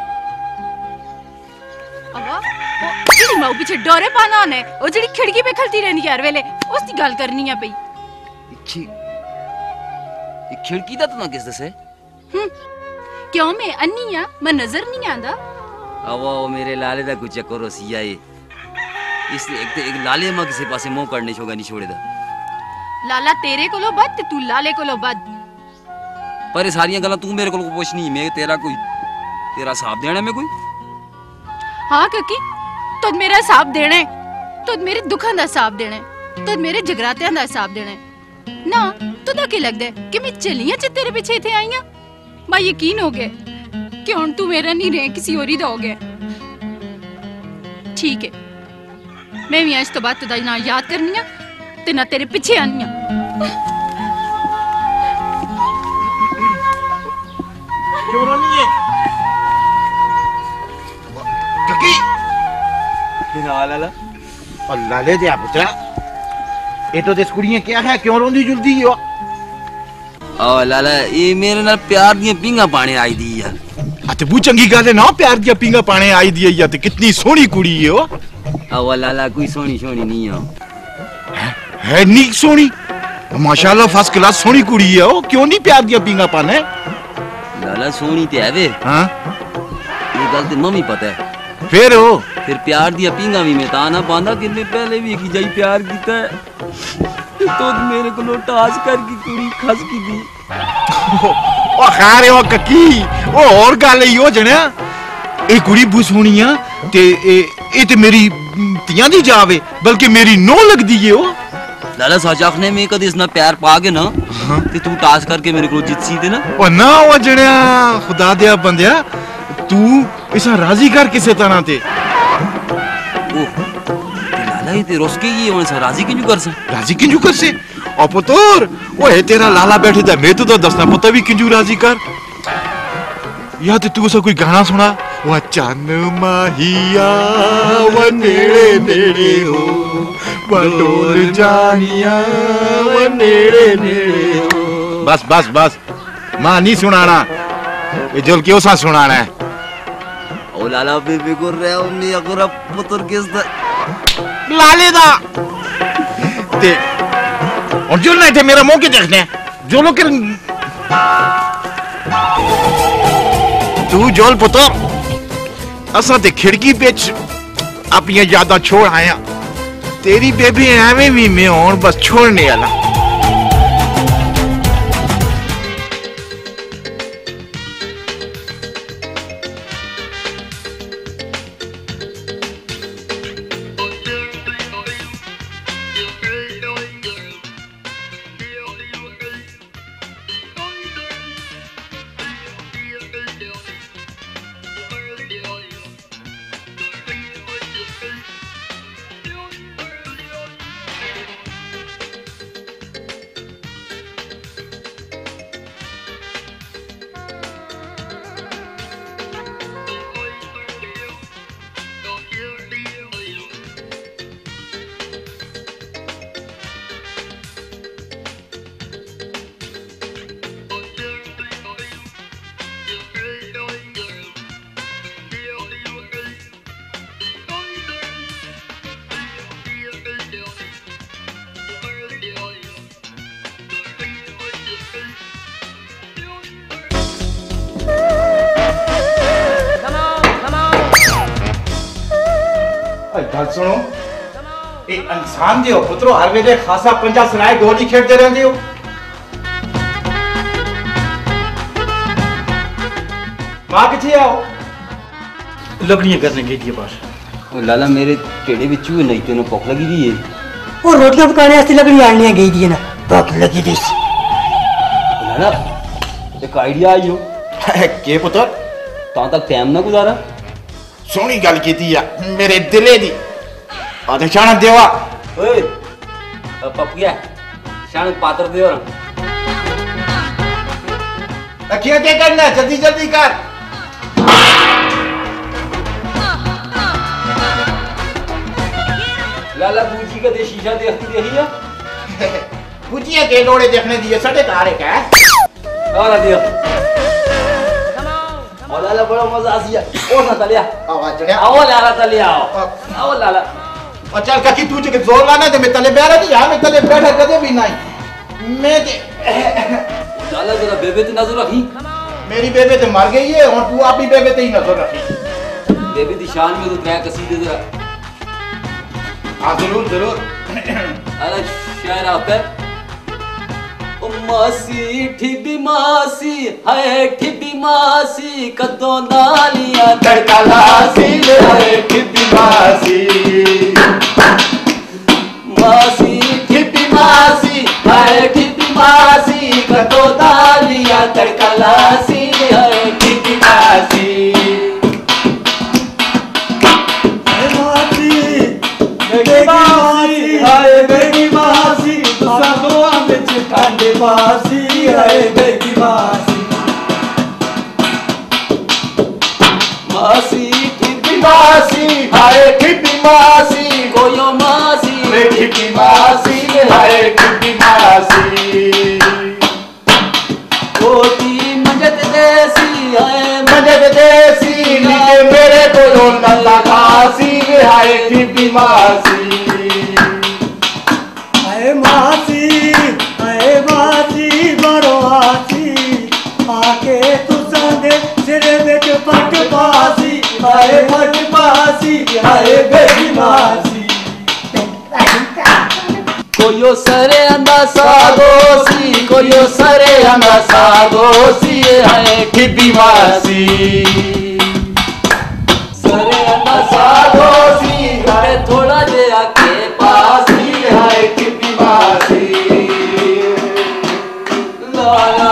अवा केड़ी माऊ पीछे डोरे पाना ने ओ जेडी खिड़की पे खलती रहनी हर वेले उस दी गल करनी है भई खिड़की दा तो ना किस दसे हम्म क्यों मैं अन्नी आ मैं नजर नहीं आंदा अवा ओ मेरे लाले दा कुछ चक्कर होसी आए इस एक ते एक लाले मा किसी पासे मुंह करने छोगा नहीं छोड़े दा लाला तेरे कोलो बद ते तू लाले कोलो बद पर सारियां गल्लां तू मेरे कोल पूछनी मैं तेरा कोई तेरा हिसाब देना मैं कोई हां ककी तो मेरा हिसाब देना तो मेरे दुखां दा हिसाब देना तो मेरे जगरातियां दा हिसाब देना ना तुदा की लगदा है कि मैं चलियां च तेरे पीछे इथे आईयां मैं यकीन हो गया कि हुन तू मेरा नहीं रहे किसी और ही दा हो गया ठीक है मैं भी आज तो बाद तुदा ना याद करनी है ते ना तेरे पीछे आनी क्यों रोनी है ककी ला ला ला अल्लाह ले दे पुत्रा ये तो दस कुड़ियां क्या है क्यों रोंदी जुलदी हो ओ लाला ये मेरे नाल प्यार दी पिंगा पाने आई दी यार अते वो चंगी गल है ना प्यार दी पिंगा पाने आई दी या ते कितनी सोहनी कुड़ी है ओ ओ लाला कोई सोहनी सोहनी नहीं हो है, है नी सोहनी माशाल्लाह फर्स्ट क्लास सोहनी कुड़ी है ओ क्यों नहीं प्यार दी पिंगा पाने लाला सोहनी ते है वे हां ये गल ते मम्मी पता है फिर ओ फिर प्यार दी पिंगा भी मैं ता ना पांदा कि मैं पहले भी की जाई प्यार कीता है तो मेरे को टास कर की कुड़ी खस की दी ओ खैर ओ ककी ओ और गल ही हो जणिया ए कुड़ी बू सोहनी आ ते ए ते मेरी तियां दी जावे बल्कि मेरी नो लगदी है ओ लाला साजाख ने मैं कदी इसना प्यार पा के ना ते तू टास करके मेरे को जित सी दे ना ओ ना ओ जणिया खुदा दिया बंदिया तू इसा राजी कर किसे तरह ते ओ लाला ये ते रोस के ये ओने सा राजी किंजू कर से राजी किंजू कर से ओ पुत्र ओ है तेरा लाला बैठे दा मैं तो दसना पता भी किंजू राजी कर या ते तू ऐसा कोई गाना सुना वो चन माहिया वो नेड़े नेड़े हो बटोर जानिया वो नेड़े नेड़े हो बस बस बस मां नहीं सुनाना ये जोल क्यों सा सुनाना है ओ लाला बेबी को रे ओ मी अगर पुत्र किस दा लाले दा ते और जो नहीं थे मेरा मुंह के देखने जो लोग तू जोल पुत्र असा ते खिड़की पेच अपनी यादा छोड़ आया तेरी बेबी एवं भी मैं और बस छोड़ने वाला गल सुनो ए इंसान दे हो पुत्रो हर वेले खासा पंजा सुनाए गोली खेलते रहंदे हो मां किथे आओ लकड़ियां करने गई थी बाहर ओ लाला मेरे टेड़े विच ही नहीं तेनो भूख लगी दी है और रोटियां पकाने वास्ते लकड़ियां आनियां गई थी ना भूख लगी दी लाला एक आइडिया आयो के पुत्र ता तक टाइम ना गुजारा सोनी गल कीती आ मेरे दिले दी और शान देवा ओए पपिया शान पात्र देवा अखियां क्या करना जल्दी जल्दी कर लाला बूजी का दे शीशा देखती देखी है बूजिया के लोड़े देखने दिए सड़े कार है क्या और दिया ओ लाला बड़ा मजा आसिया ओ ना तलिया आवाज चढ़िया आओ लाला तलिया आओ आओ लाला और चल काकी तू जो जोर लाना तो मैं तले बैठा नहीं यार मैं तले बैठा कदे भी नहीं मैं ते लाला जरा बेबे ते नजर रखी मेरी बेबे तो मर गई है और तू अपनी बेबे ते ही नजर रखी बेबी दी शान में तो त्रै कसीदे जरा हां जरूर जरूर अरे शायर आता है ओ मासी ठिबी मासी है ठिबी मासी कदों नालियां तड़का लासी है ठिबी मासी मासी ठिबी मासी है ठिबी मासी कदों नालियां तड़का लासी है ठिबी मासी हाय बेगी मासी सालों में ठंडे मासी हाय बेगी मासी मासी ठिबी मासी हाय ठिबी मासी कोयो मासी मैं ठिबी मासी हाय ठिबी मासी कोटी मजद देसी हाय मजद देसी नीचे मेरे को नल्ला खासी हाय ठिबी मासी मासी आए मासी बड़ो आसी आके तू संदे सिर विच पट पासी आए पट पासी आए बेटी मासी कोयो सरे अंदा सागोसी कोयो सरे अंदा सागोसी है खिबी मासी सरे अंदा सागोसी है थोड़ा जे आके पासी है खिबी मासी लाला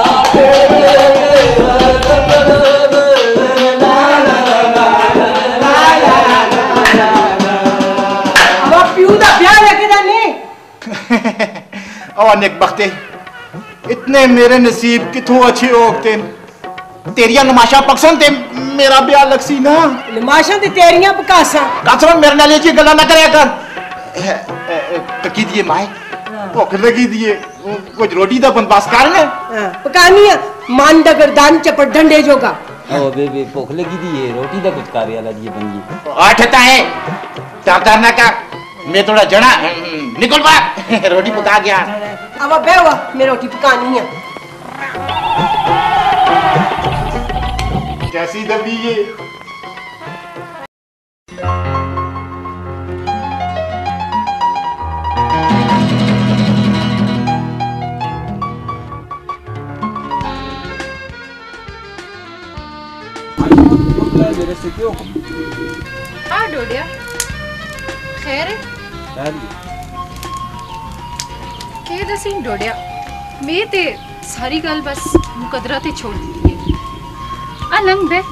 और नेक बख्ते इतने मेरे नसीब किथों अच्छे होते तेरिया नमाशा पकसन ते मेरा ब्याह लगसी ना नमाशा ते तेरिया पकासा कासम मेरे नाल ये गल्ला ना करया कर तकी दिए माए भूख लगी दिए कुछ रोटी दा बंदोबस्त कर ले पकानी है मान दा गर्दान चपड़ डंडे जोगा ओ बेबी भूख लगी दिए रोटी दा कुछ कार्य वाला जी बंगी आठता है डर ना कर मैं थोड़ा जना निकल बाहर रोटी पका गया अब बेवा मैं रोटी पकानी है कैसी दबी ये मेरे से क्यों आ डोडिया खैर है के दसी डोडिया मैं ते सारी गल बस मुकदरा ते छोड़ दी है आ लंग बे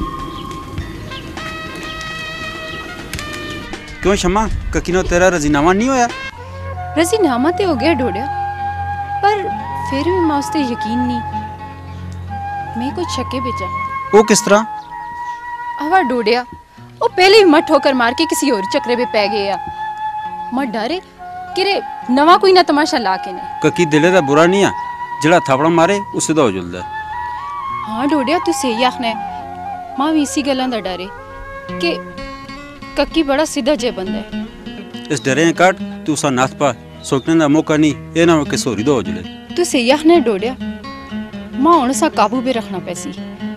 क्यों शम्मा ककीनो तेरा रजीनामा नहीं होया रजीनामा ते हो गया डोडिया पर फिर भी मैं उस ते यकीन नहीं मैं कुछ शके बेचा वो किस तरह आवा डोडिया वो पहले ही मत ठोकर मार के किसी और चक्रे पे पै गया मत डरे किरे नवा कोई ना तमाशा ला के ने ककी दिले दा बुरा नहीं है जड़ा थापड़ा मारे उससे दा हो जुलदा हां डोडिया तू सही आखने मां भी इसी गल्लां दा डरे कि कक्की बड़ा सीधा जे बंदा है इस डरे काट तू सा नाथ पा सोचने दा मौका नहीं ए ना के सोरी दा हो जुले तू सही आखने डोडिया मां हुन सा काबू पे रखना पैसी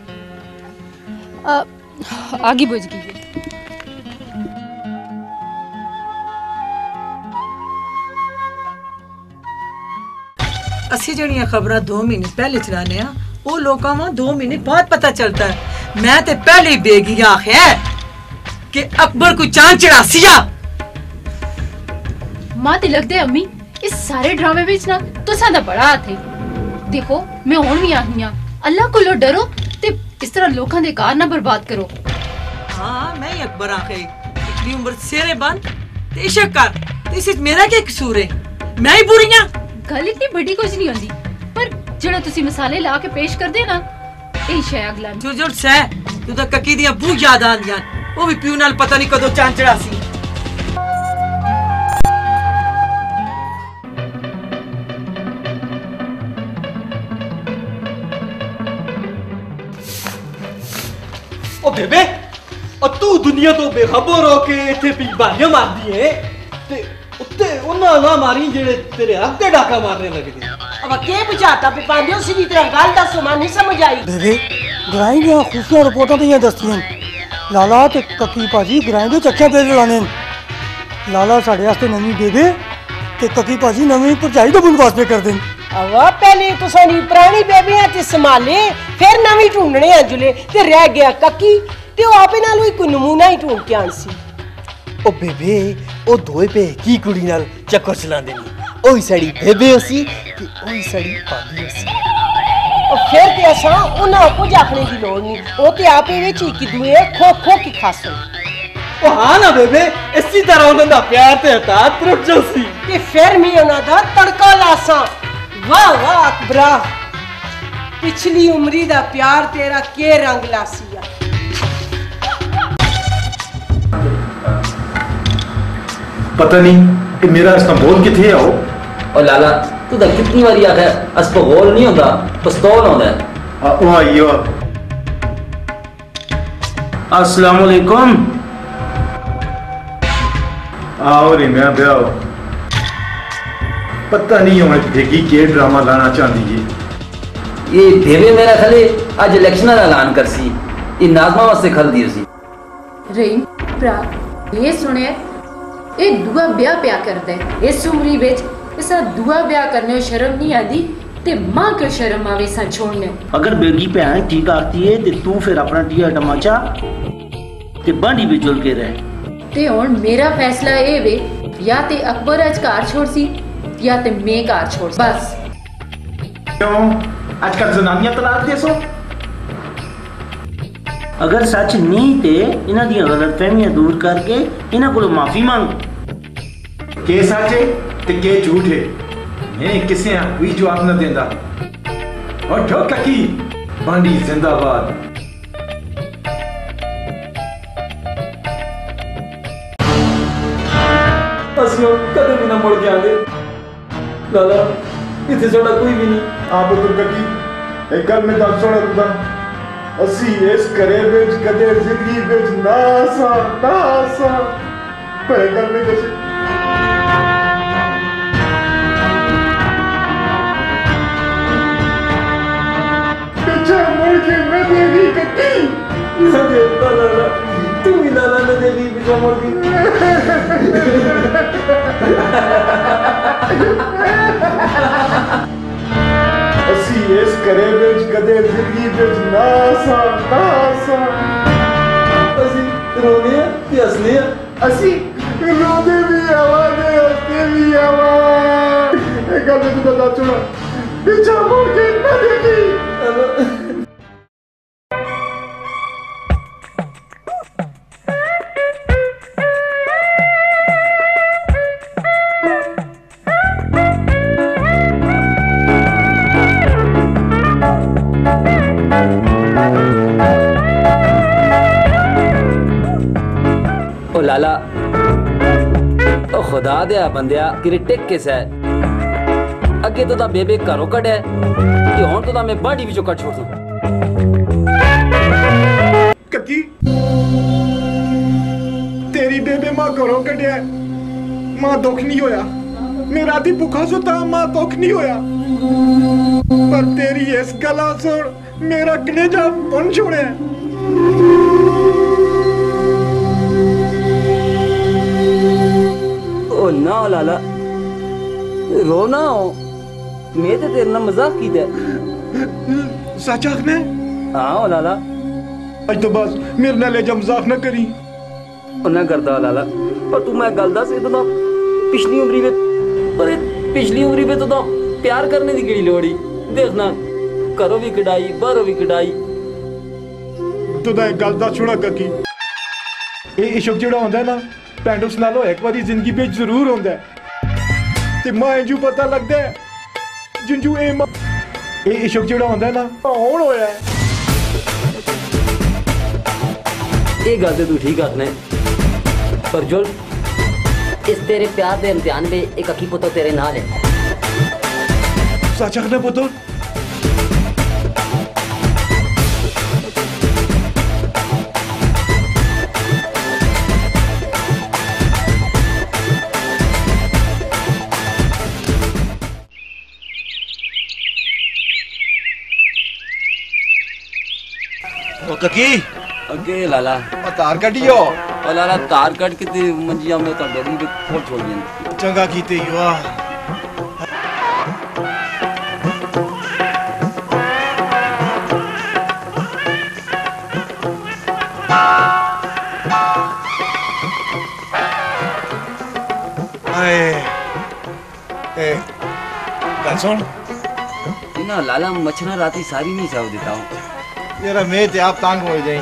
आगे बुझ गई असी जड़ियां खबरां दो महीने पहले चलाने आ वो लोकां वा दो महीने बाद पता चलता है मैं ते पहले ही बेगिया आख्या कि अकबर को चांद चढ़ासिया मां ते लगदे अम्मी इस सारे ड्रामे विच ना तुसा दा बड़ा हाथ है देखो मैं हुन भी आखनी आ अल्लाह कोलो डरो ते इस तरह लोकां दे कार ना बर्बाद करो हाँ मैं ही अकबर आखे इतनी उम्र सेरे बंद ते इशक कर इस मेरा क्या कसूर है मैं ही बुरी हां गल इतनी बड़ी कुछ नहीं होंदी पर जड़ा तुसी मसाले ला के पेश कर दे ना ए शय अगला जुड़ जुड़ सह तू तो ककी दियां बू याद आंदियां वो भी प्यू नाल पता नहीं कदों चांद चढ़ासी ओ बेबे और तू दुनिया तो बेखबर हो के इथे पी बालियां मार दी है ते उत्ते उन्ना ना मारी जेड़े तेरे हक ते डाका मारने लगे थे अब के बुझाता पे पांडियो सीधी तरह गाल दा समान नहीं समझ आई बेबे ग्राई ने खुफिया रिपोर्टां ते दस्तियां लाला ते ककी पाजी ग्राई दे चक्के पे लड़ाने लाला साडे वास्ते नवी बेबे ते ककी पाजी नवी भरजाई दा बंदोबस्त पे कर देन अवा पहले तो सारी पुरानी बेबियां ते संभाले फिर नवी ढूंढने अजुले ते रह गया ककी ते ओ आपे नाल कोई नमूना ही ढूंढ के आनसी ओ बेबे ओ दोए पे की कुड़ी नाल चक्कर चलांदे नी ओही सड़ी बेबे होसी कि ओही सड़ी पादी होसी और फिर ते असा उना को जाखने की लोड़ नहीं ओ ते आपे विच ही कि दुए खो खो की खासो ओ हां ना बेबे इसी तरह उन्हां दा प्यार ते हता त्रुट जसी ते फिर मैं उन्हां दा तड़का लासा वाह वाह अकबरा पिछली उम्री दा प्यार तेरा के रंग लासिया पता नहीं कि मेरा इस्तांबुल किथे आओ और लाला तू तो कितनी बारी आखा अस्पगोल नहीं होता पिस्तौल होता है आ ओ आइयो अस्सलाम वालेकुम आओ रे मैं ब्याह पता नहीं हूं भेगी के ड्रामा लाना चाहती है ये भेवे मेरा खले आज इलेक्शन का ऐलान करसी ये नाजमा वास्ते खल दी सी रहीम भरा ये सुने ए दुआ ब्याह प्या करदा है इस उम्री विच इसा दुआ ब्याह करने शर्म नहीं आती ते मां क्यों शर्म आवे सा छोड़ने। अगर बेगी भैन ठीक आती है ते तू फिर अपना टिया टमाचा ते बांडी भी जुल के रह। ते हुन मेरा फैसला ए वे या ते अकबर अज कार छोड़ सी या ते मैं कार छोड़ बस। क्यों आजकल जनानियां तलाक दे सो? अगर सच नहीं ते इन्हां दी गलतफहमियां दूर करके इन्हां कोलों माफी मांग। के सच है ते के झूठ है मैं किसे कोई जवाब न देंदा। और ठो ककी बांडी जिंदाबाद। ਅਸੀਂ ਕਦੇ ਵੀ ਨਾ ਮੁੜ ਕੇ ਆਂਦੇ ਲਾਲਾ ਇੱਥੇ ਸਾਡਾ ਕੋਈ ਵੀ ਨਹੀਂ। आप तो ककी एक गल में दस सोना तुदा ਅਸੀਂ ਇਸ ਘਰੇ ਵਿੱਚ ਕਦੇ ਜ਼ਿੰਦਗੀ ਵਿੱਚ ਨਾ ਸਾ ਨਾ ਸਾ ਪਰ ਗੱਲ ਨਹੀਂ ਦੱਸੀ। ਪਿੱਛੇ ਮੁੜ ਕੇ ਮੈਂ ਦੇਵੀ ਕੱਟੀ ਨਾ ਦੇਤਾ ਲਾਲਾ ਤੂੰ ਵੀ ਲਾਲਾ ਨੇ ਦੇਵੀ ਪਿੱਛੇ ਮੁੜ ਗਈ। ਅਸੀਂ ਇਸ ਘਰੇ ਵਿੱਚ ਕਦੇ ਜ਼ਿੰਦਗੀ ਵਿੱਚ ਨਾ ਸਾ ਨਾ ਸਾ ਅਸੀਂ ਰੋਨੇ ਆ ਤੇ ਹੱਸਨੇ ਆ। ਅਸੀਂ ਰੋਦੇ ਵੀ ਆਵਾਂ ਤੇ ਹੱਸਦੇ ਵੀ ਆਵਾਂ। ਇਹ ਗੱਲ ਤੂੰ ਤਾਂ ਦੱਸ ਚੁਣਾ ਪਿੱਛਾ ਮੁੜ ਕੇ ਨਾ ਦੇਖੀ। ओ लाला ओ खुदा दिया बंदिया किरे टेक के सै अगे तो ता बेबे घरों कढ़िया कि हुण तो ता मैं बाड़ी विचों कट छोड़ दूं। ककी तेरी बेबे मां घरों कढ़िया मां दुख नहीं होया। मैं राती भुखा सुता मां दुख नहीं होया पर तेरी इस गला सुन मेरा कलेजा बन छोड़े। ओ ना लाला रो ना हो मैं तो तेरे नाल मजाक कीता। सच आखने? हाँ ओ लाला अज तो बस मेरे नाल एजा मजाक ना करी। ओ ना करदा लाला पर तू मैं गल दस इतना पिछली उम्री में पर पिछली उम्री में तो तो प्यार करने दी केड़ी लोड़ी देखना घरों भी कढ़ाई बाहरों भी कढ़ाई। तू तो एक गल दस छोड़ा ककी ये इश्क जेड़ा होंदा है ना भैन उस नालों एक बारी जिंदगी में जरूर होंदा है ते मां इंजू पता लगदा है जिंजू ए मां ये इश्क जेड़ा होंदा है ना हुण होया है। ये गल ते तू ठीक आखने पर जुल इस तेरे प्यार दे इम्तिहान में एक अखी पुत्र तेरे नाल है। सच आखने पुत्र? ककी अगे लाला तार कटियो ओ लाला तार कट के ते मंजिया में तो डरी के खोल छोड़ दिए। चंगा कीते युवा आए ए गल सुन इना लाला मछना राती सारी नहीं साव देता हूं यार मैं ते आप तंग हो जाए।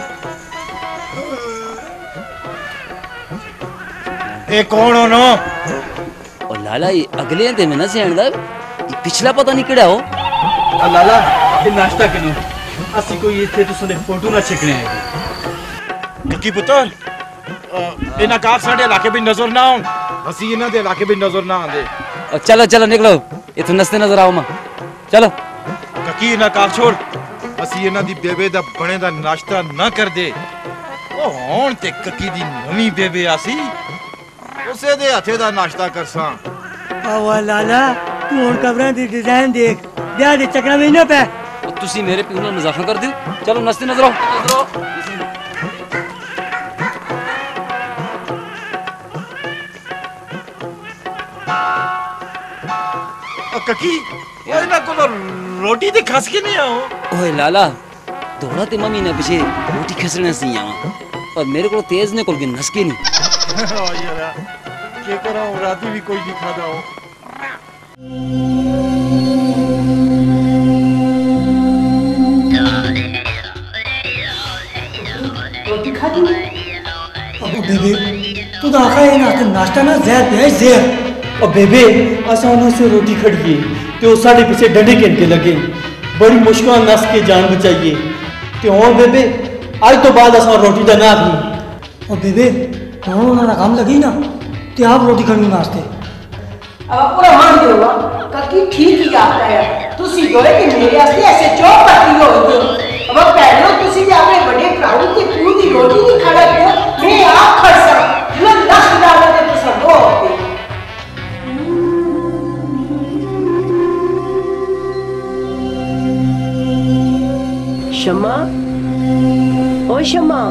ए कौन हो नो? और लाला ये अगले ते में ना सेंदा ये पिछला पता नहीं केड़ा हो। आ लाला ये नाश्ता कनो असि कोई इथे तुसने फोटो ना छिकने है। की पुत्र इना काक साडे इलाके भी नजर ना आउन असि इना दे इलाके भी नजर ना आंदे। चलो चलो निकलो इथे नस्ते नजर आओ मां चलो। ककी इना काक छोड़ ਅਸੀਂ ਇਹਨਾਂ ਦੀ ਬੇਬੇ ਦਾ ਬਣੇ ਦਾ ਨਾਸ਼ਤਾ ਨਾ ਕਰਦੇ। ਉਹ ਹੁਣ ਤੇ ਕੱਕੀ ਦੀ ਨਵੀਂ ਬੇਬੇ ਆਸੀ ਉਸੇ ਦੇ ਹੱਥੇ ਦਾ ਨਾਸ਼ਤਾ ਕਰਸਾਂ। ਆਵਾ ਲਾਲਾ ਤੂੰ ਹੁਣ ਕਬਰਾਂ ਦੀ ਡਿਜ਼ਾਈਨ ਦੇਖ ਵਿਆਹ ਦੇ ਚੱਕਰਾਂ ਵਿੱਚ ਨਾ ਪੈ। ਤੁਸੀਂ ਮੇਰੇ ਪਿਓ ਨਾਲ ਮਜ਼ਾਕ ਕਰਦੇ ਹੋ। ਚਲੋ ਨਸਤੇ ਨਜ਼ਰ ਆਓ ਨਜ਼ਰ ਆਓ। ककी ओए ना को रोटी ते खस के नहीं आओ ओए लाला थोड़ा ते मम्मी ने पीछे रोटी खसने सी आवा और मेरे को तेज ने कोल के नसके नहीं यार के करा राती भी कोई नहीं खाता हो रोटी खा दी अब बेबे तू तो आखा है ना नाश्ता ना जहर पे है जहर और बेबे असाना से रोटी खड़िए तो साढ़े पीछे डंडे कहते लगे बड़ी मुश्किल नस के जान बचाइए तो और बेबे आज तो बाद असा रोटी का ना अपनी और बेबे कौन उन्होंने काम लगी ना तो आप रोटी खानी नाश्ते अब पूरा मान देगा ककी ठीक ही आता है तुसी गोए कि मेरे वास्ते ऐसे चौक करती हो अब पहले तुसी जे अपने बड़े भराऊ की पूरी रोटी नहीं खड़ा किया मैं आप खड़ सक जो लख डाला दे तो सब हो शमा ओ शमा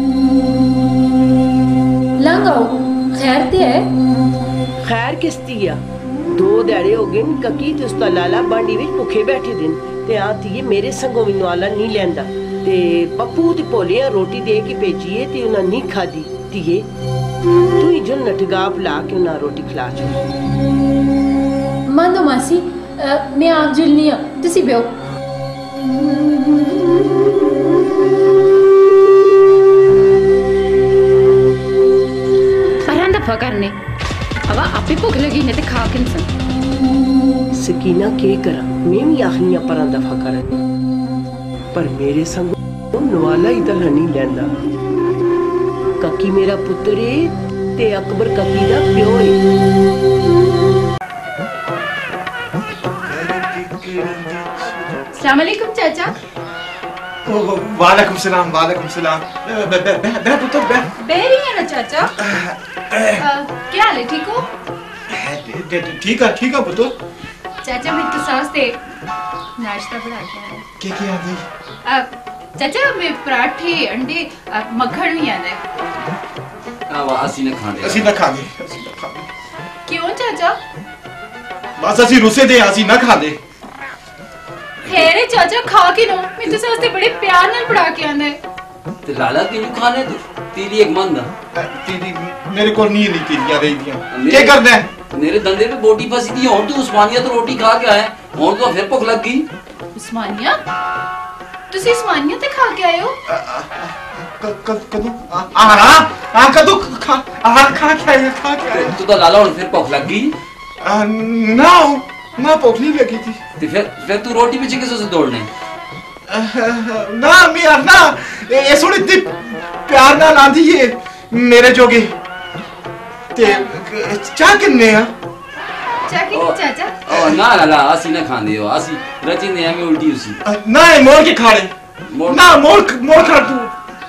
लंगाओ खैर ते है खैर किसती है दो दिहाड़े हो गए ककी ते उसदा लाला बांडी विच भुखे बैठे दिन ते आती है मेरे संगों भी नवाला नहीं लेंदा ते पप्पू ते भोलिया रोटी दे के भेजी है ते उन्हें नहीं खादी तिये तू ही जो नटगाप ला के उन्हें रोटी खिला छोड़ मानो मासी अ, मैं आप जुलनी हां तुसी बेओ परां दफा करने अब आपे भूख लगी ने ते खा के सन सकीना के करा मैं भी आखनिया परां दफा कर पर मेरे संग नवाला ही तरह नहीं लेंदा ककी मेरा पुत्र है ते अकबर ककी दा प्यो है अस्सलाम वालेकुम चाचा वालेकुम सलाम वालेकुम सलाम बे बे बे पुत्र बे बेरी है ना चाचा अ, क्या हाल है ठीक हो ठीक है ठीक है पुत्र चाचा मैं तो सास से नाश्ता बना के आया क्या क्या दी अ, चाचा मैं पराठे अंडे अ, मक्खन भी आना है आ वा असी ने खाने ਅਸੀਂ ਨਾ ਖਾਂਦੇ ਅਸੀਂ ਨਾ ਖਾਂਦੇ क्यों चाचा ਬਸ ਅਸੀਂ ਰੁੱਸੇ ਦੇ ਅਸੀਂ ਨਾ ਖਾਂਦੇ खैर है चाचा खा के नो मैं तो सास से बड़े प्यार नाल पड़ा के आना है ते लाला की नहीं खाने तू तेरी एक मंद तेरी मेरे को नहीं नहीं तेरियां रही दियां क्या करना है मेरे दंदे पे बोटी फंसी थी और तू उस्मानिया तो रोटी खा के आया और तो फिर भूख लग गई उस्मानिया तुसी उस्मानिया ते खा के आए हो कदू आ हां आ कदू खा आ खा के आया खा के आया तू तो लाला और फिर भूख लग गई ना ना भूख नहीं लगी थी ते फिर फिर तू रोटी पीछे किससे से दौड़ने ना मैं ना ये सुन इतनी प्यार ना लांदी ये मेरे जोगे ते चाह किन्ने आ चाह किन्ने चाचा ओ ना लाला असी ना खांदे हो असी रची ने हमें उल्टी उसी ना मोड़ के खा ले ना मोड़ मोड़ खा तू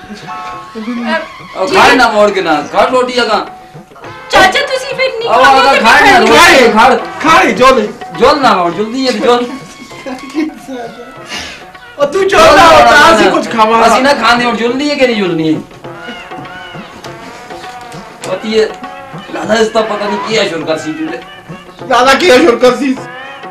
ओ खाए ना मोड़ के ना खा रोटी अगा चाचा तुसी फिर नहीं ओ अगा खाए ना रोटी खा खा जोल जोल ना मोड़ जल्दी है जोल और तू जोल ना होता असी कुछ खावा असी ना खाने और जल्दी है कि नहीं जल्दी है पति ये लाला इसका पता नहीं क्या शुरू कर सी तुझे लाला क्या शुरू कर सी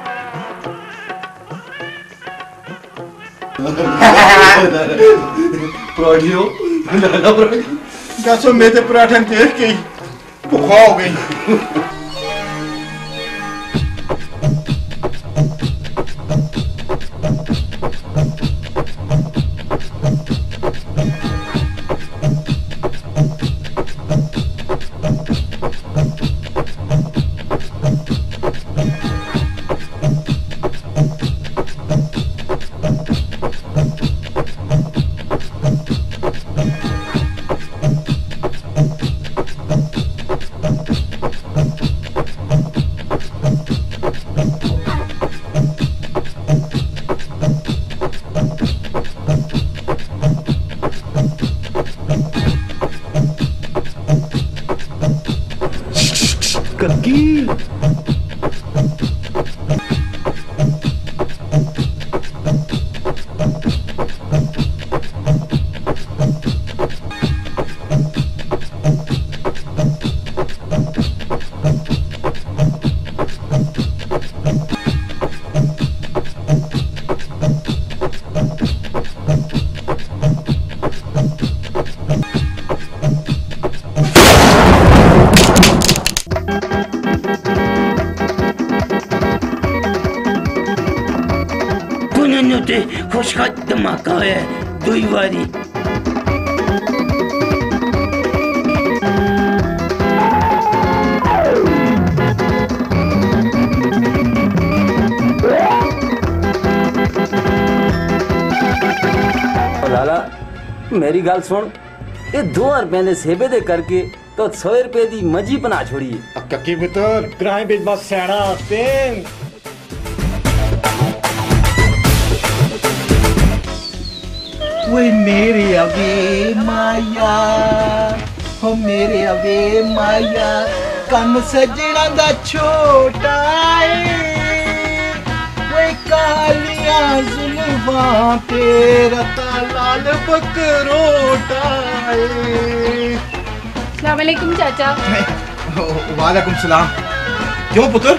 पराठियो लाला पराठी दसो मैं ते पराठा देख के भूखा हो गई खुश का धमाका होया दुई बारी। लाला मेरी गल सुन, ये दो रुपए ने सेबे दे करके तो सौ रुपए दी मंजी बना छोड़ी है। ककी पुत्र ग्रां बिच बस सैना आते वे मेरे अवे माया हो मेरे अवे माया कम सजना दा छोटा है वे कालिया जुल्फां तेरा लाल बकरोटा है। अस्सलाम वालेकुम चाचा। वालेकुम सलाम। क्यों पुत्र?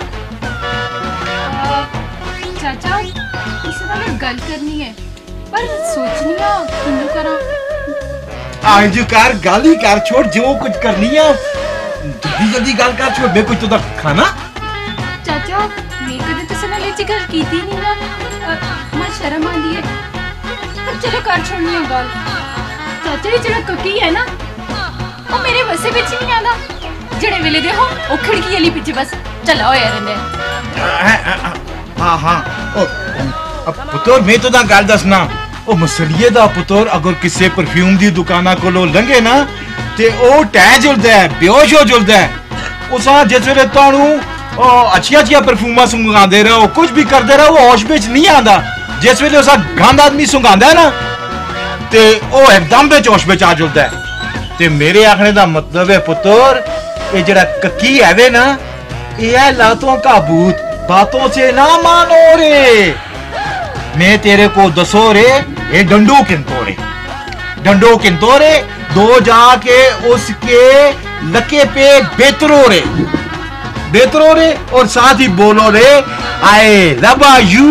चाचा इस वाले गल करनी है पर सोचनी है किन्नू करा। आज कर गल ही कर छोड़ जो कुछ करनी है जल्दी जल्दी गल कर छोड़ मैं कुछ तो खाना। चाचा मैं कदे तुसे नाल इच गल कीती नहीं ना मैं शर्म आंदी है पर चलो कर छोड़नी है गल। चाचा ये जेड़ा ककी है ना ओ मेरे वसे विच नहीं आंदा जेड़े वेले दे हो ओ खिड़की वाली पीछे बस चला होया रहंदे। हाँ हाँ ओ अब पुत्र मैं तो ना गल दसना ओ मसलिए दा पुत्र अगर किसी परफ्यूम दी दुकाना कोलो लंघे ना ते ओ टै जुलदा है बेहोश हो जुलदा है। उस जिस वेले तानू अच्छिया अच्छिया परफ्यूमा सुंगांदे रहो कुछ भी करदे रहो वो होश बिच नहीं आंदा। जिस वेले उस गंद आदमी सुंगांदा है ना ते ओ एकदम बिच होश बिच आ जुलदा है। ते मेरे आखने दा मतलब है पुत्र ये जड़ा ककी है वे ना ये है लातों का भूत बातों से ना मानो रे। मैं तेरे को दसो रे ये डंडो किंतो रे डंडो किंतो रे दो जाके उसके लके पे बेतरो रे बेतरो रे और साथ ही बोलो रे आई लव यू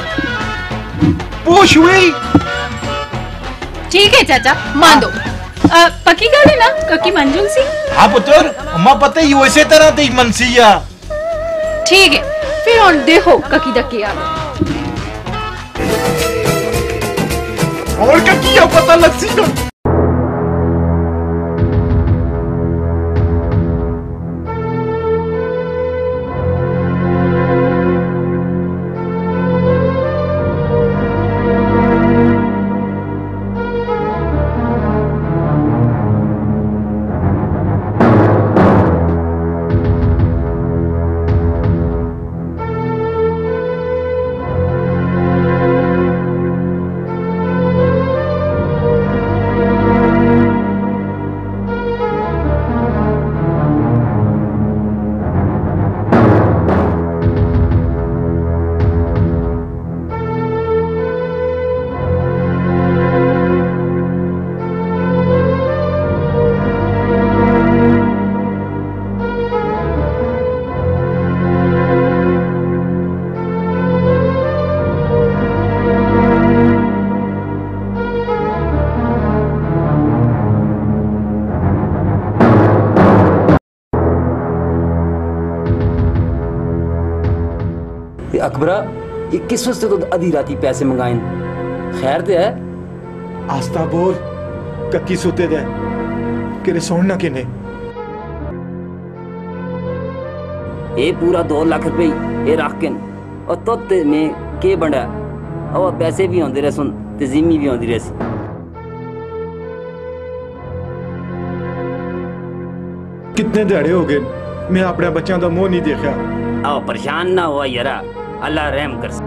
पुश हुई। ठीक है चाचा मान दो आ, पक्की गल है ना ककी मंजूल सी। हाँ पुत्र अम्मा पता ही वैसे तरह ती मनसिया। ठीक है फिर और देखो ककी दके आ और ककी पता लग सी। अकबरा ये किस वस्ते तो आधी राती पैसे मंगाए खैर ते है। आस्ता बोल कक्की सुते दे किरे सोना किने ये पूरा दो लाख रुपए ये रख के और तो ते में के बंडा और पैसे भी आंदे रहे सुन ते जिम्मी भी आंदी रही। कितने दिहाड़े हो गए मैं अपने बच्चों का मुंह नहीं देखा। आओ परेशान ना हुआ यारा अल्लाह रहम कर।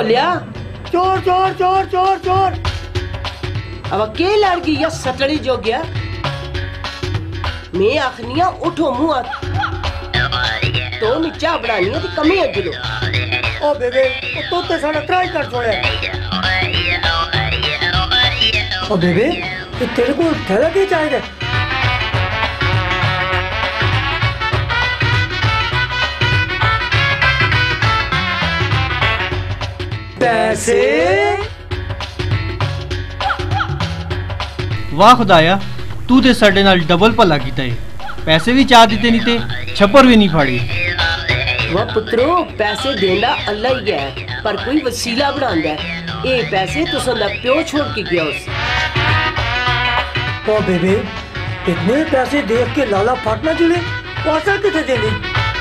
भोलिया चोर चोर चोर चोर चोर। अब के लड़की या सटड़ी जो गया मैं आखनिया उठो मुंह हाथ तो नीचा बनानी है तो कमी है दिलो। ओ बेबे ओ तो ते सारा ट्राई कर छोड़े। ओ बेबे ये तेरे को थैला क्यों चाहिए? पैसे? वाह खुदाया तू ते साडे नाल डबल भला कीता है। पैसे भी चाह दिते नहीं ते छप्पर भी नहीं फाड़ी। वह पुत्रो पैसे देना अल्लाह ही है पर कोई वसीला बनांदा है। ये पैसे तुसा दा प्यो छोड़ के गया उस। ओ बेबे इतने पैसे देख के लाला फाटना जुड़े पैसा किथे देने?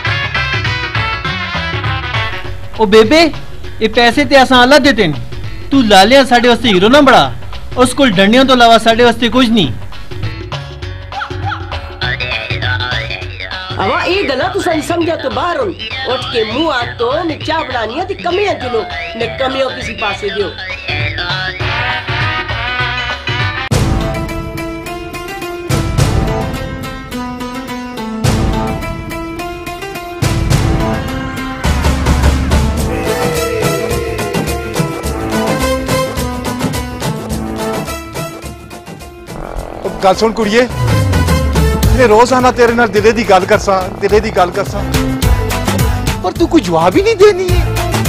ओ बेबे ये पैसे ते असां अल्लाह देते न। तू लालिया साडे वास्ते हीरो ना बड़ा। उस कोल डंडियों तो अलावा साडे वास्ते कुछ नहीं। अवा ये गला तुसा नहीं समझा तो बाहर हो उठ के मुंह हाथ तो ने चाह बनानी है ते कमियां दिलो ने कमियों किसी पासे दियो। गल सुन कुड़िए मैं रोज आना तेरे नाल दिले दी गल करसा दिले दी गल करसा पर तू कोई जवाब ही नहीं देनी है।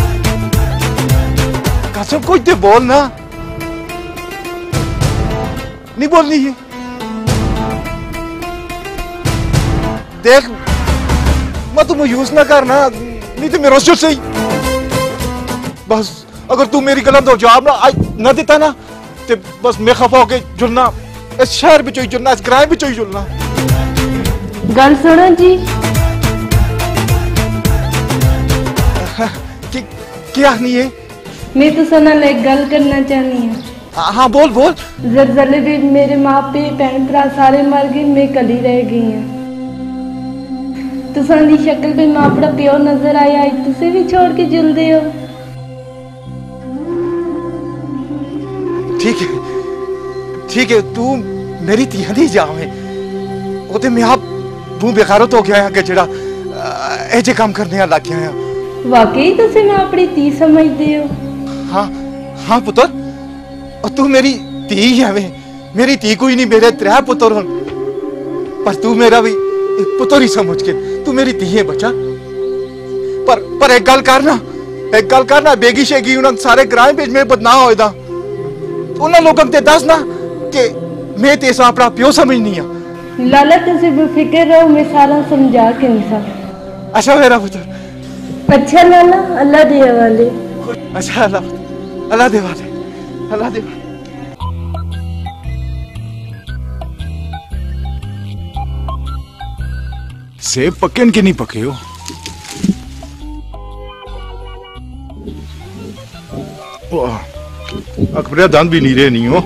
कसम कुछ तो बोल ना। नहीं बोलनी है। देख मैं तू मायूस ना करना नहीं तो मेरा जो सही बस अगर तू मेरी गलत हो जवाब ना ना देता ना तो बस मैं खफा होके जुड़ना इस शहर में जुड़ना इस ग्राम में जुड़ना। गल सुनो जी कि, क्या नहीं है? मैं तो सुना एक गल करना चाहनी हूँ। हाँ बोल बोल। जलजले भी मेरे माँ पे भैन भरा सारे मर गए मैं कली रह गई हूँ। तुसा दी शक्ल पे माँ अपना प्यो नजर आया तुसे भी छोड़ के जुलदे हो। ठीक है ठीक है तू मेरी तिया दी जावे वो ते मैं आप तू बेखारत हो गया कि जेड़ा ए जे काम करने लग गया है। वाकई तुसे मैं अपनी ती समझदे हो? हाँ हाँ पुत्र और तू मेरी ती है वे मेरी ती कोई नहीं मेरे त्रै पुत्र हो पर तू मेरा भी पुत्र ही समझ के तू मेरी ती है बच्चा। पर पर एक गल करना एक गल करना बेगी शेगी उन सारे ग्राम पे में बदनाम होएदा उन लोगों ते दस ना कि मैं तेसा अपना प्यो समझनी है। लाला तुझे बेफिक्र रहो मैं सारा समझा के उनसा। अच्छा मेरा पुत्र। अच्छा लाला अल्लाह दे हवाले। अच्छा अल्लाह अल्लाह दे हवाले अल्लाह दे। सेब पके के नहीं पके हो? अकबरिया दांत भी नीरे नहीं हो।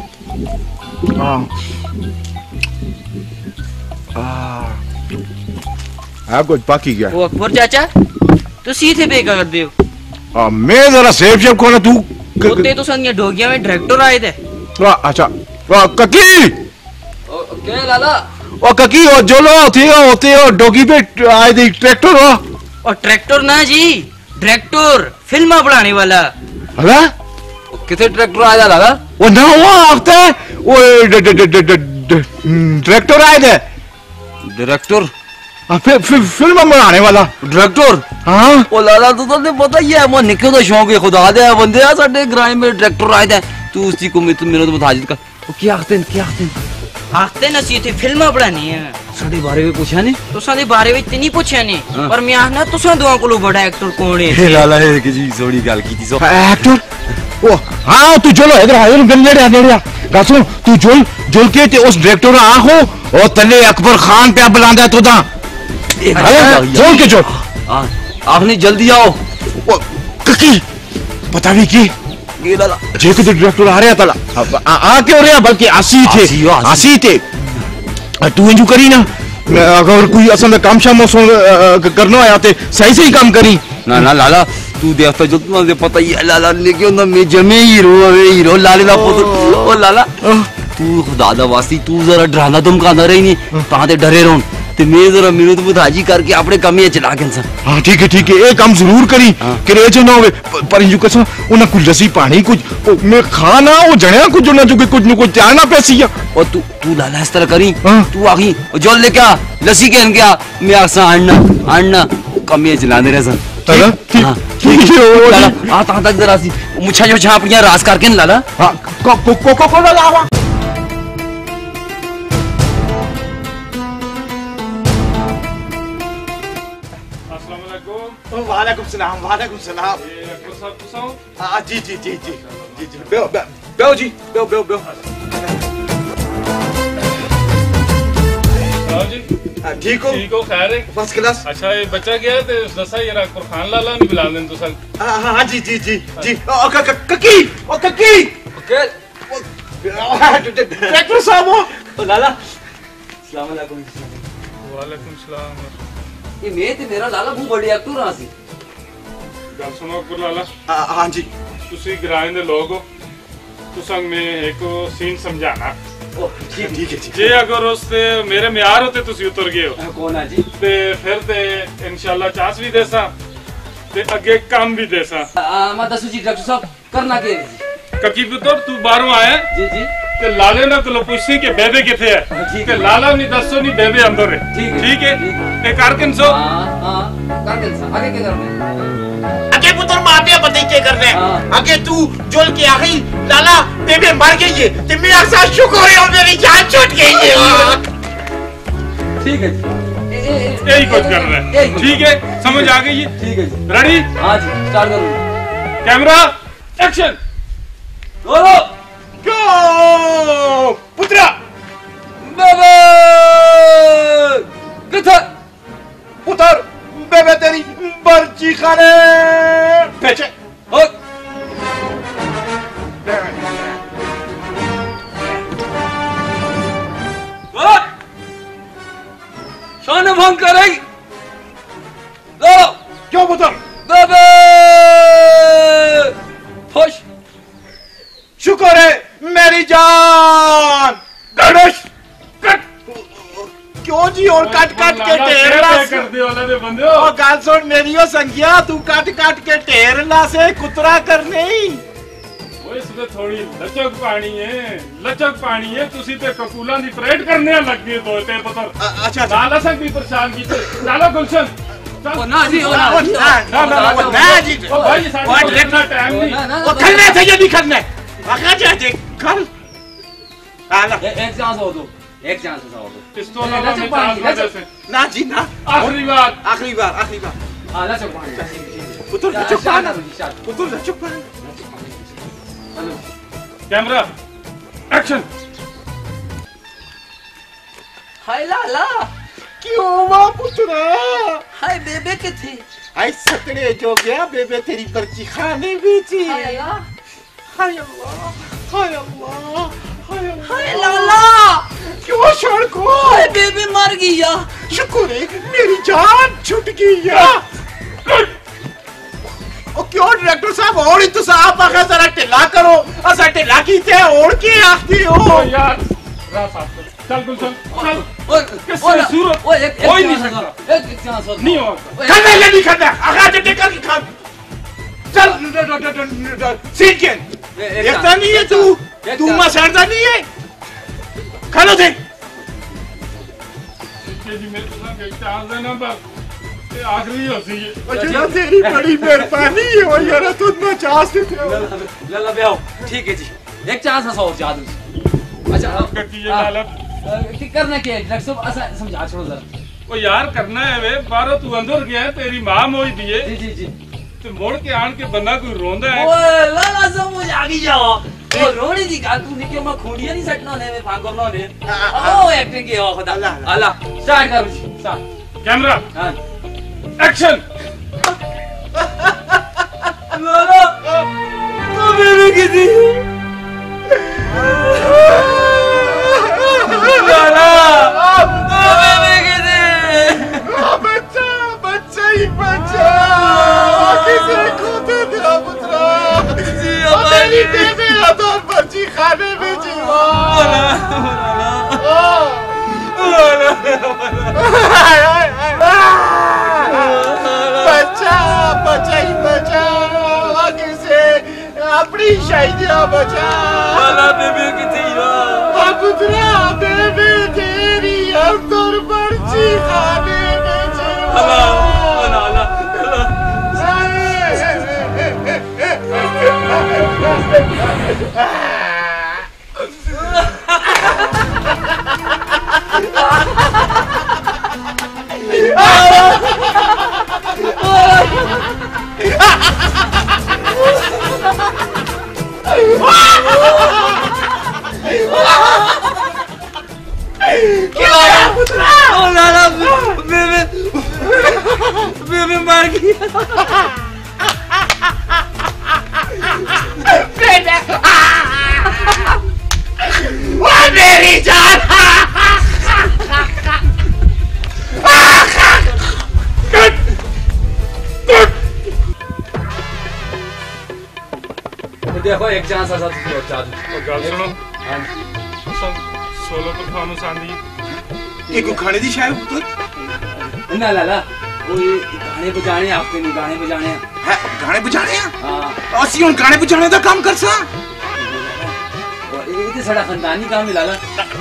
आप कुछ पाकी गया। वो अकबर चाचा तू सीधे बेका कर दे आ, मैं जरा सेब शेब को ना तू होते तो संग ढोगिया में ट्रैक्टर आए थे। अच्छा ककी क्या लाला ओ ककी ओ जो लो थे होते हो डोगी पे आए थे ट्रैक्टर हो और ट्रैक्टर ना जी ट्रैक्टर फिल्म बनाने वाला। हला किथे ट्रैक्टर आया लाला? वो ना हुआ आते वो ट्रैक्टर आए थे। डायरेक्टर फिल्म बनाने वाला डायरेक्टर। हाँ ओ लाला तू तो पता ही है मैं निके तो शौक है खुदा दे बंदे आ साडे ग्राम में ट्रैक्टर आए थे तू उसी को मैं तू मेरे तो मुताजिद का ओ क्या आखते क्या आखते आखते ना सी थे फिल्म बनानी है साडे बारे में पूछा नहीं तो साडे बारे में इतनी पूछा नहीं पर मैं आखना तुसा दोआं कोलो बड़ा एक्टर कौन है? हे लाला है कि जी थोड़ी गल की थी सो एक्टर ओ हां तू चलो इधर आ गंजेड़े आ गया गा सुन तू जुल जुल के ते उस डायरेक्टर आखो ओ तले अकबर खान पे बुलांदा तो दा जोर के जोर आपने जल्दी आओ ककी पता भी की ये लाला जे के डायरेक्टर आ रहा तला आ क्यों रहा बल्कि आसी थे आसी थे तू इंजू करी ना अगर कोई असल में काम शाम करना आया ते सही सही काम करी ना ना लाला तू तू देखता जो तुझे पता ही है लाला लेके ना मैं जमे हीरो है हीरो लाले दा पुत्र ओ लाला तू खुदा दा वास्ती तू जरा डराना धमकाना रही नहीं तां ते डरे रहो ते मैं जरा मेनू तो बुधाजी करके अपने काम में चला के इंसान हां ठीक है ठीक है एक काम जरूर करी करे जो ना होवे पर यू कसम उना कुछ लसी पानी कुछ मैं खाना वो जणया कुछ ना जो कुछ न कुछ त्यार ना पैसिया और तू तू लाला इस तरह करी तू आगी जो लेके आ लस्सी के क्या मैं आसा आणना आणना कमी चलाने रे सन लाला ठीक ठीक है लाला आ ता तक जरा सी मुछा जो छापड़ियां रास करके न लाला हां को को को को लावा वालेकुम सलाम वालेकुम सलाम हाँ जी जी जी जी जी जी बेओ बेओ जी बेओ बेओ बेओ ठीक हो ठीक हो खैर है फर्स्ट क्लास अच्छा ये बच्चा गया तो दसा ये कुरखान लाला नहीं बुला लें तो सर हाँ हाँ जी जी जी जी ओ ककी ओ ककी ओके डॉक्टर साहब हो लाला अस्सलाम वालेकुम वालेकुम सलाम ये मैं ते मेरा लाला बहुत बड़ी एक्टर रहा सी गल सुनो अकबर लाला हां जी तुसी ग्रां दे लोग हो तुसंग में एक सीन समझाना ओ ठीक ठीक है जे अगर उसते मेरे म्यार होते तुसी उतर गए हो कौन है जी ते फिर ते इंशाल्लाह चास भी देसा ते अगे काम भी देसा मैं दसू जी डॉक्टर साहब करना के ककी पुत्र तू बाहरों आया जी जी ते लाले ना को पूछसी के बेबे किथे है ते लाला नहीं दसो नहीं बेबे अंदर है ठीक ठीक है ते करकन सो हां हां करकन सा आगे क्या करना आगे पुत्र मां पे बताई क्या करना है आगे तू जोल के आ गई लाला बेबे मर गई है ते मैं ऐसा शुक्र है मेरी जान छूट गई है ठीक है यही कुछ कर रहे हैं ठीक है समझ आ गई है ठीक है रेडी हां जी स्टार्ट करो कैमरा एक्शन बोलो गो पुत्रा बेबे किथे पुत्र बेबे तेरी बर्ची खाने पीछे हो शान भंग करेगी दो क्यों पुत्र बेबे खुश शुक्र है मेरी जान धनुष कट क्यों जी और काट काट के ढेर ला कर दे वाला दे बंदे ओ गाल सुन मेरियो संख्या तू काट काट के ढेर ला से कुतरा करने ओए इसमें थोड़ी लचक पानी है लचक पानी है तुसी ते ककूला दी परेड करने लग गए दो ते पुत्र अच्छा लाला संग भी परेशान की लाला गुलशन ओ ना जी ओ ना ना ना ना जी ओ भाई साडे इतना टाइम नहीं ओ खलने थे ये भी खलने आका जाते कल आला एक चांस हो दो एक चांस हो दो पिस्तौल वाला में चांस जैसे ना जी ना आखिरी बार आखिरी बार आखिरी बार आला चुप पानी पुत्र चुप पाना पुत्र चुप पाना कैमरा एक्शन हाय लाला क्यों मां पुत्र हाय बेबे के थे आई सतड़े जो गया बेबे तेरी पर्ची खाने बेची हाय अल्लाह हाय अल्लाह हाय अल्लाह हाय अल्लाह हाय लाला क्यों छोड़ को हाय बेबी मर गया शुक्र है मेरी जान छूट गई है ओ क्यों डायरेक्टर साहब और ही तो साहब आखा जरा ढिला करो असा ढिला कीते और के आखती हो यार रा साहब चल गुलशन चल ओए किससे सूरत ओए एक कोई नहीं सकता एक चांस हो नहीं होगा खाने ले नहीं खाता आखा टेके कर खा चल सीट के देखता नहीं है तू तू मसरदा नहीं है खाना दे जी मेरे को एक चांस देना बस ये आखिरी हो सी अच्छा तेरी बड़ी मेहरबानी है ओ यार तू ना चांस देते हो लला बेओ ठीक है जी एक चांस है और जादू अच्छा आपका कीजिए लाला की करना क्या है डॉक्टर साहब ऐसा समझा छोड़ो जरा ओ यार करना है वे बारो तू अंदर गया है तेरी मां मोई दिए जी जी जी ते मोड़ के आन के बंदा कोई रोंदा है ओए लाला समझ आ गई जाओ ओ रोड़ी दी गाल तू निके मैं खोड़िया नहीं सटना ने मैं फांगो ना ने ओ एक्टिंग की हो खुदा अल्लाह स्टार्ट कर स्टार्ट कैमरा हां एक्शन लाला तो बेबी की थी लाला तो बेबी की थी बच्चा बच्चा ही बच्चा किसे खुद खाने में जीवा बच्चा बच्चा ही बचा किसे अपनी शायदिया बचा बेबी कितनी पुत्रा बेबी तेरी हम तोर पर्ची खाने में जीवा क्या पुत्रा ओ लाला बेबे बेबे मर गई बेटा ओ मेरी जान देखो एक चांस ऐसा तो चालू गल सुनो सोलो परफॉर्मेंस आंदी ये को खाने दी शायद पुत्र ना लाला वो ये गाने बजाने आपके नहीं गाने बजाने है गाने बजाने हां ਅਸੀਂ ਹੁਣ गाने बजाने ਦਾ ਕੰਮ ਕਰ ਸਾਂ ਇਹ ਤੇ ਸਾਡਾ ਖਾਨਦਾਨੀ ਕੰਮ ਹੈ ਲਾਲਾ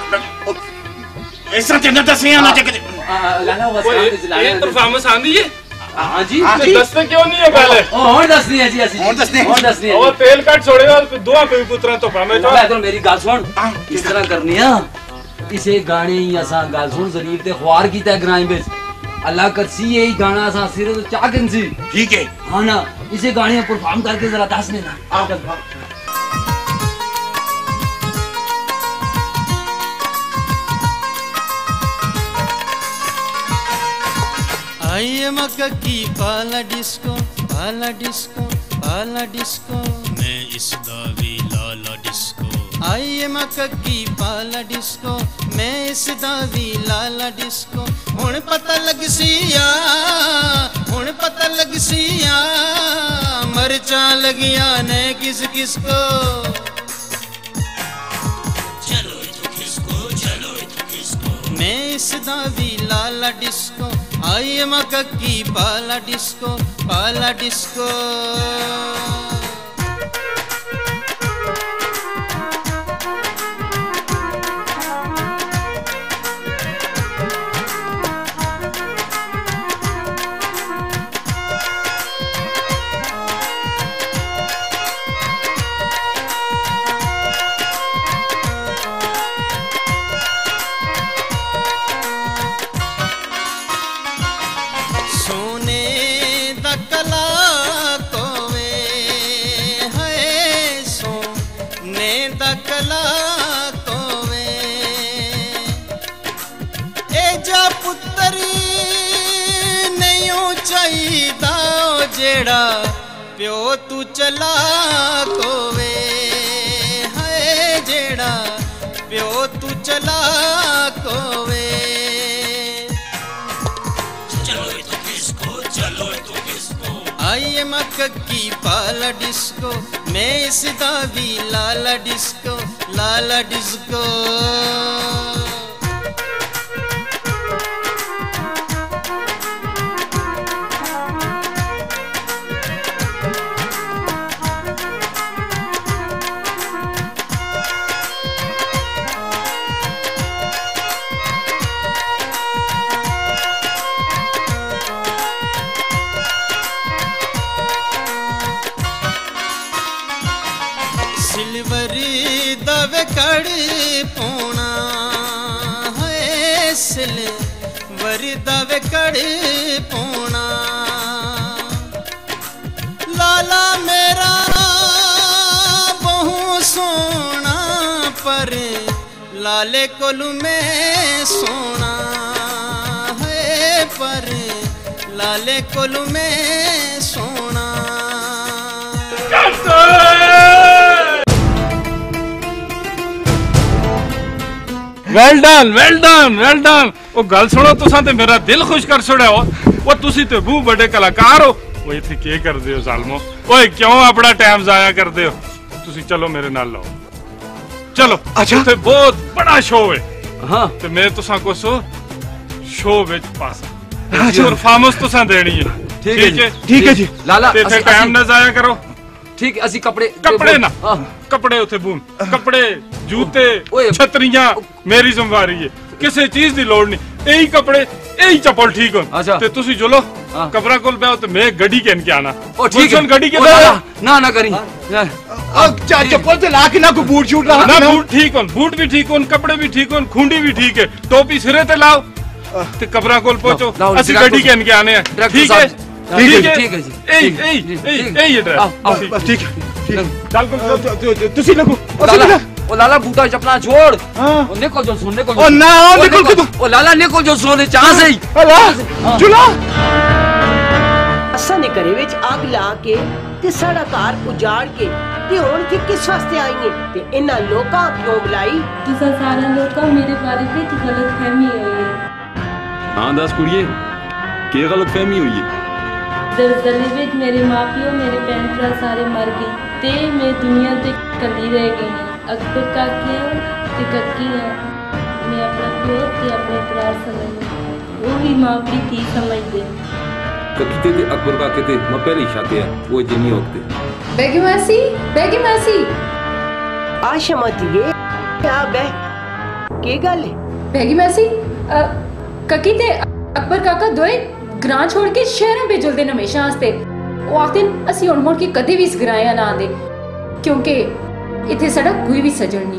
ऐसा तेने दसिया ना जग लाला बस काम ते चलाना ये परफॉर्मेंस आंदी है हां जी दसते क्यों नहीं है पहले ओ और दसनी है जी ਅਸੀਂ और दसने और दसनी है और तेल कट छोड़ेगा दुआ पे पुत्रा तो पामे तो मैं तो मेरी गाल सुन किस तरह करनी है इसे गाने ही असा गाल सुन जरीफ ते ख्वार कीता ग्रां विच अल्लाह करसी यही गाना असा सिर तो चाकन सी ठीक है हां ना इसे गाने परफॉर्म करके जरा दस में ना आइए मक्का की पाला डिस्को पाला डिस्को पाला डिस्को मैं इस दावी लाला डिस्को आइए मक्का की पाला डिस्को मैं इस दावी लाला डिस्को हुण पता लग सिया हुण पता लग सिया मरचा लगिया ने किस किस को चलो तो किसको चलो तो किसको मैं इस दावी लाला डिस्को आइए मक्का की पाला डिस्को पाला डिस्को जेड़ा प्यो तू चला कोवे है जेड़ा प्यो तू चला कोवे चलो तो किसको चलो तो किसको आइए मक्का की पाला डिस्को मैं इस दावी लाला डिस्को लाला डिस्को पोना है सिल्वर दवे कड़ पोना लाला मेरा बहु सोना पर लाले कोलू में सोना है पर लाले कोलू में सोना well done well done well done वो गल सुनो तुसा ते मेरा दिल खुश कर छोड़ा हो वो तुसी ते बहुत बड़े कलाकार हो वो इत्थे के कर दे हो जालमो ओए क्यों अपना टाइम जाया कर दे हो तुसी चलो मेरे नाल लाओ चलो अच्छा उत्थे बहुत बड़ा शो है हां ते मैं तुसा को सो शो विच पास परफॉर्मेंस तुसा देनी है ठीक है ठीक है जी लाला ते टाइम ना जाया करो ठीक असि कपड़े कपड़े ना कपड़े उथे बून कपड़े जूते छतरियां मेरी जिम्मेवारी है किसी चीज दी लोड़ नहीं यही कपड़े यही चप्पल ठीक हो अच्छा ते तुसी जुलो कमरा कोल बैठो ते मैं गड्डी केन के आना ओ ठीक है गड्डी के ना ना करी चप्पल ते ला के ना को बूट शूट ला ना बूट ठीक हो बूट भी ठीक हो कपड़े भी ठीक हो खूंडी भी ठीक है टोपी सिरे ते लाओ ते कमरा कोल पहुंचो असि गड्डी केन के आने हैं ठीक है ठीक है ठीक है जी ए ए ए ए ये ड्राइवर ठीक है चल को तुसी लगो लाला ओ लाला बूटा चपना छोड़ ओ निकल जो सुन निकल ओ ना निकल के ओ लाला निकल जो सोने चाह से ही अला चुला असा ने घरे विच आग ला के ते साड़ा घर उजाड़ के ते हुण कि किस वास्ते आई है ते इन्हां लोकां क्यों बुलाई तुसा सारा लोकां मेरे बारे विच गलतफहमी होई है हां दस कुड़िए की गलतफहमी हुई है दलदले विच मेरे मां-पियो मेरे भैन भरा सारे मर गए ते मैं दुनिया ते कली रह गई हां अकबर काकी ते कक्की है मैं अपना प्यो ते अपने प्यार समझदी वो भी मां की थी समझदे कक्की ते अकबर काके ते मैं पहले शाके है वो जिनी होते बेगी मासी बेगी मासी आशा मत ये क्या बे के गल है बेगी मासी कक्की ते अकबर काका दोए ग्रां छोड़ के शहरों पे जुलदे हमेशा वास्ते वो आखदे असि हुण मुड़ के कदे भी इस ग्रां ना आंदे क्योंकि इथे साडा कोई भी सजन नहीं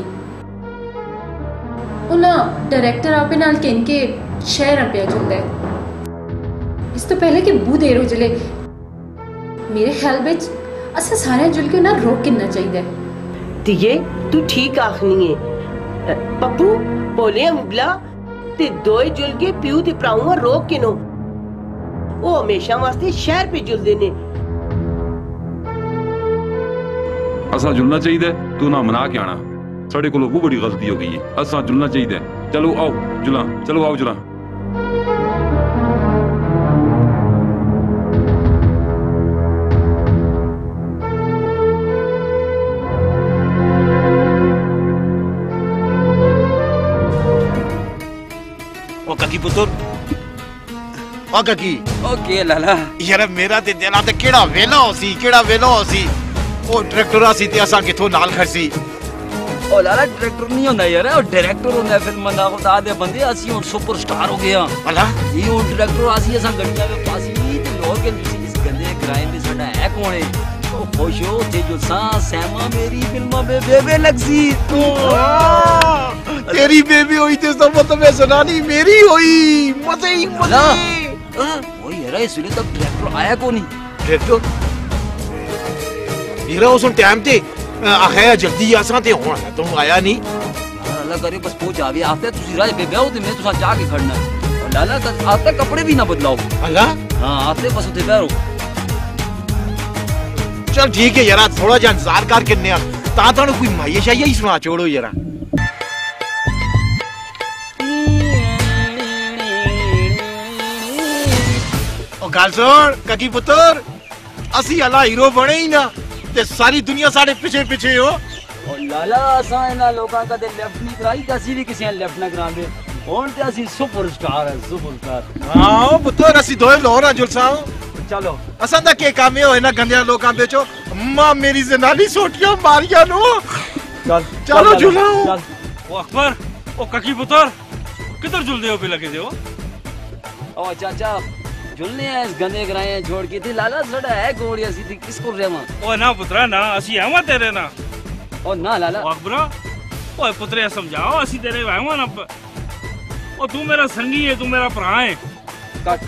उन्हें डायरेक्टर आपे नाल कहन के शहर पे जुलदा है इस तो पहले कि बू देर हो जले मेरे ख्याल विच असा सारे जुल के ना रोक किन्ना चाहिए तिये तू ठीक आखनी है पप्पू बोले मुबला ते दोए जुल के प्यू ते प्राऊं रोक किनो वो हमेशा वास्ते शहर पे जुलदे ने असा जुलना चाहिए तू ना मना के आना साढ़े को वो बड़ी गलती हो गई है असा जुलना चाहिए चलो आओ जुला चलो आओ जुला ओ ककी पुत्र ओ ककी ओके लाला यार मेरा ते दिला ते केड़ा वेला होसी केड़ा वेला होसी ओ डायरेक्टर आसी ते असा किथों नाल खरसी ओ लाला डायरेक्टर नहीं होंदा यार ओ डायरेक्टर होंदा फिल्म दा खुदा दे बंदे असि हुन सुपरस्टार हो गया अला ये हुन डायरेक्टर आसी असा गड्डियां में पासी ते लोग के इस गंदे क्राइम में साडा है कौन है ओ खुशो ते जो सा सैमा मेरी फिल्म में बेबे लगसी तेरी बेबी हुई ते सब तो मैं सुनानी मेरी हुई मजे ही मजे ओ यार इसलिए तक डायरेक्टर आया को नहीं डायरेक्टर यार उस टाइम ते आखिर जल्दी आसा ते हुन तू आया नहीं यार अल्लाह करे बस पहुंच आवे आते तुसी राह पे बैठो ते मैं तुसा जाके खड़ना और लाला आते कपड़े भी ना बदलाओ अल्लाह हां आते बस उते बैठो चल ठीक है यार थोड़ा जा इंतजार कर किन्ने ता तानु कोई माई शाई ही सुना छोड़ो यार ओ गाल सुन ककी पुत्र असि अल्लाह हीरो बने ही ना ते सारी दुनिया साडे पीछे पीछे हो ओ लाला असा इना लोकां का ते लेफ्ट नहीं कराई ते असि भी किसी लेफ्ट ना करांदे हुन ते असि सुपरस्टार है सुपरस्टार हां पुत्र असि दोए लोरा जुलसाओ चलो असा दा के काम है ना गंदे लोकां बेचो मां मेरी जनानी सोटियां मारिया नो चल चलो जुलाओ ओ अकबर ओ ककी पुत्र किधर जुलदे हो पे लगे दे हो ओ चाचा जुलने है इस गंदे कराए छोड़ के थी लाला सड़ा है गोड़िया सीधी किसको रेवा ओ ना पुत्रा ना असि आवा तेरे ना ओ ना लाला ओ अकबर ओ पुत्रे समझाओ असि तेरे आवा ना ओ तू मेरा संगी है तू मेरा भरा है काट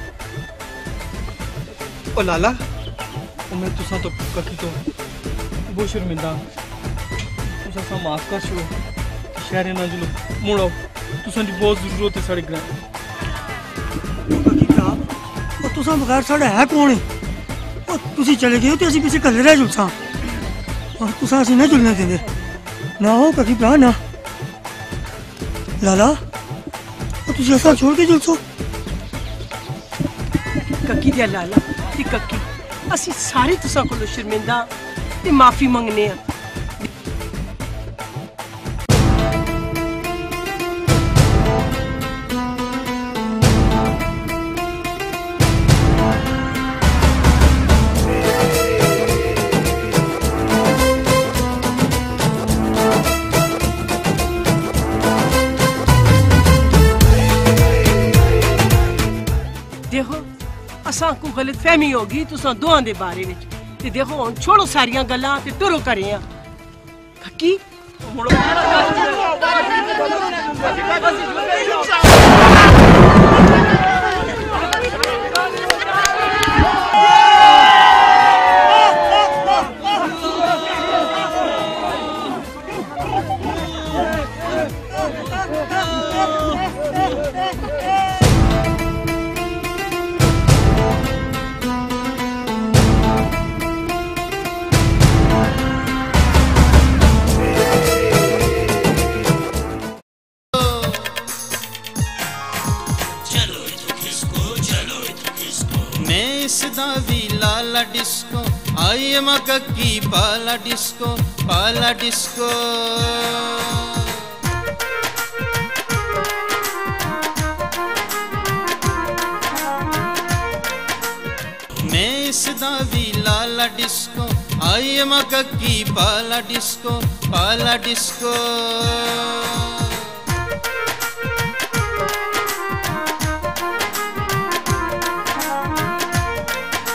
ओ लाला ओ मैं तुसा तो ककी तो वो शर्मिंदा तुसा सा माफ कर छो शहर ना जुलो मुड़ो तुसा दी बहुत जरूरत है साडे ग्रां ककी भरा ओ तुसा बगैर साडा है कौन है ओ तुसी चले गए हो ते असि पीछे कल्ले रह जुलसा और तुसा असि ना जुलने देंदे ना हो ककी भरा ना लाला ओ तुसी ऐसा छोड़ के जुलसो ककी दे लाला ती ककी असि सारे तुसा कोलो शर्मिंदा ते माफी मंगने आ तुसां को गलतफहमी होगी तुसां दोहां दे बारे विच ते देखो हुन छोड़ो सारियां गल्लां ते तुरो करे आ कक्की लाला डिस्को आई एम कक्की पाला डिस्को पाला डिस्को मैं इस दावी लाला डिस्को आई एम कक्की पाला डिस्को पाला डिस्को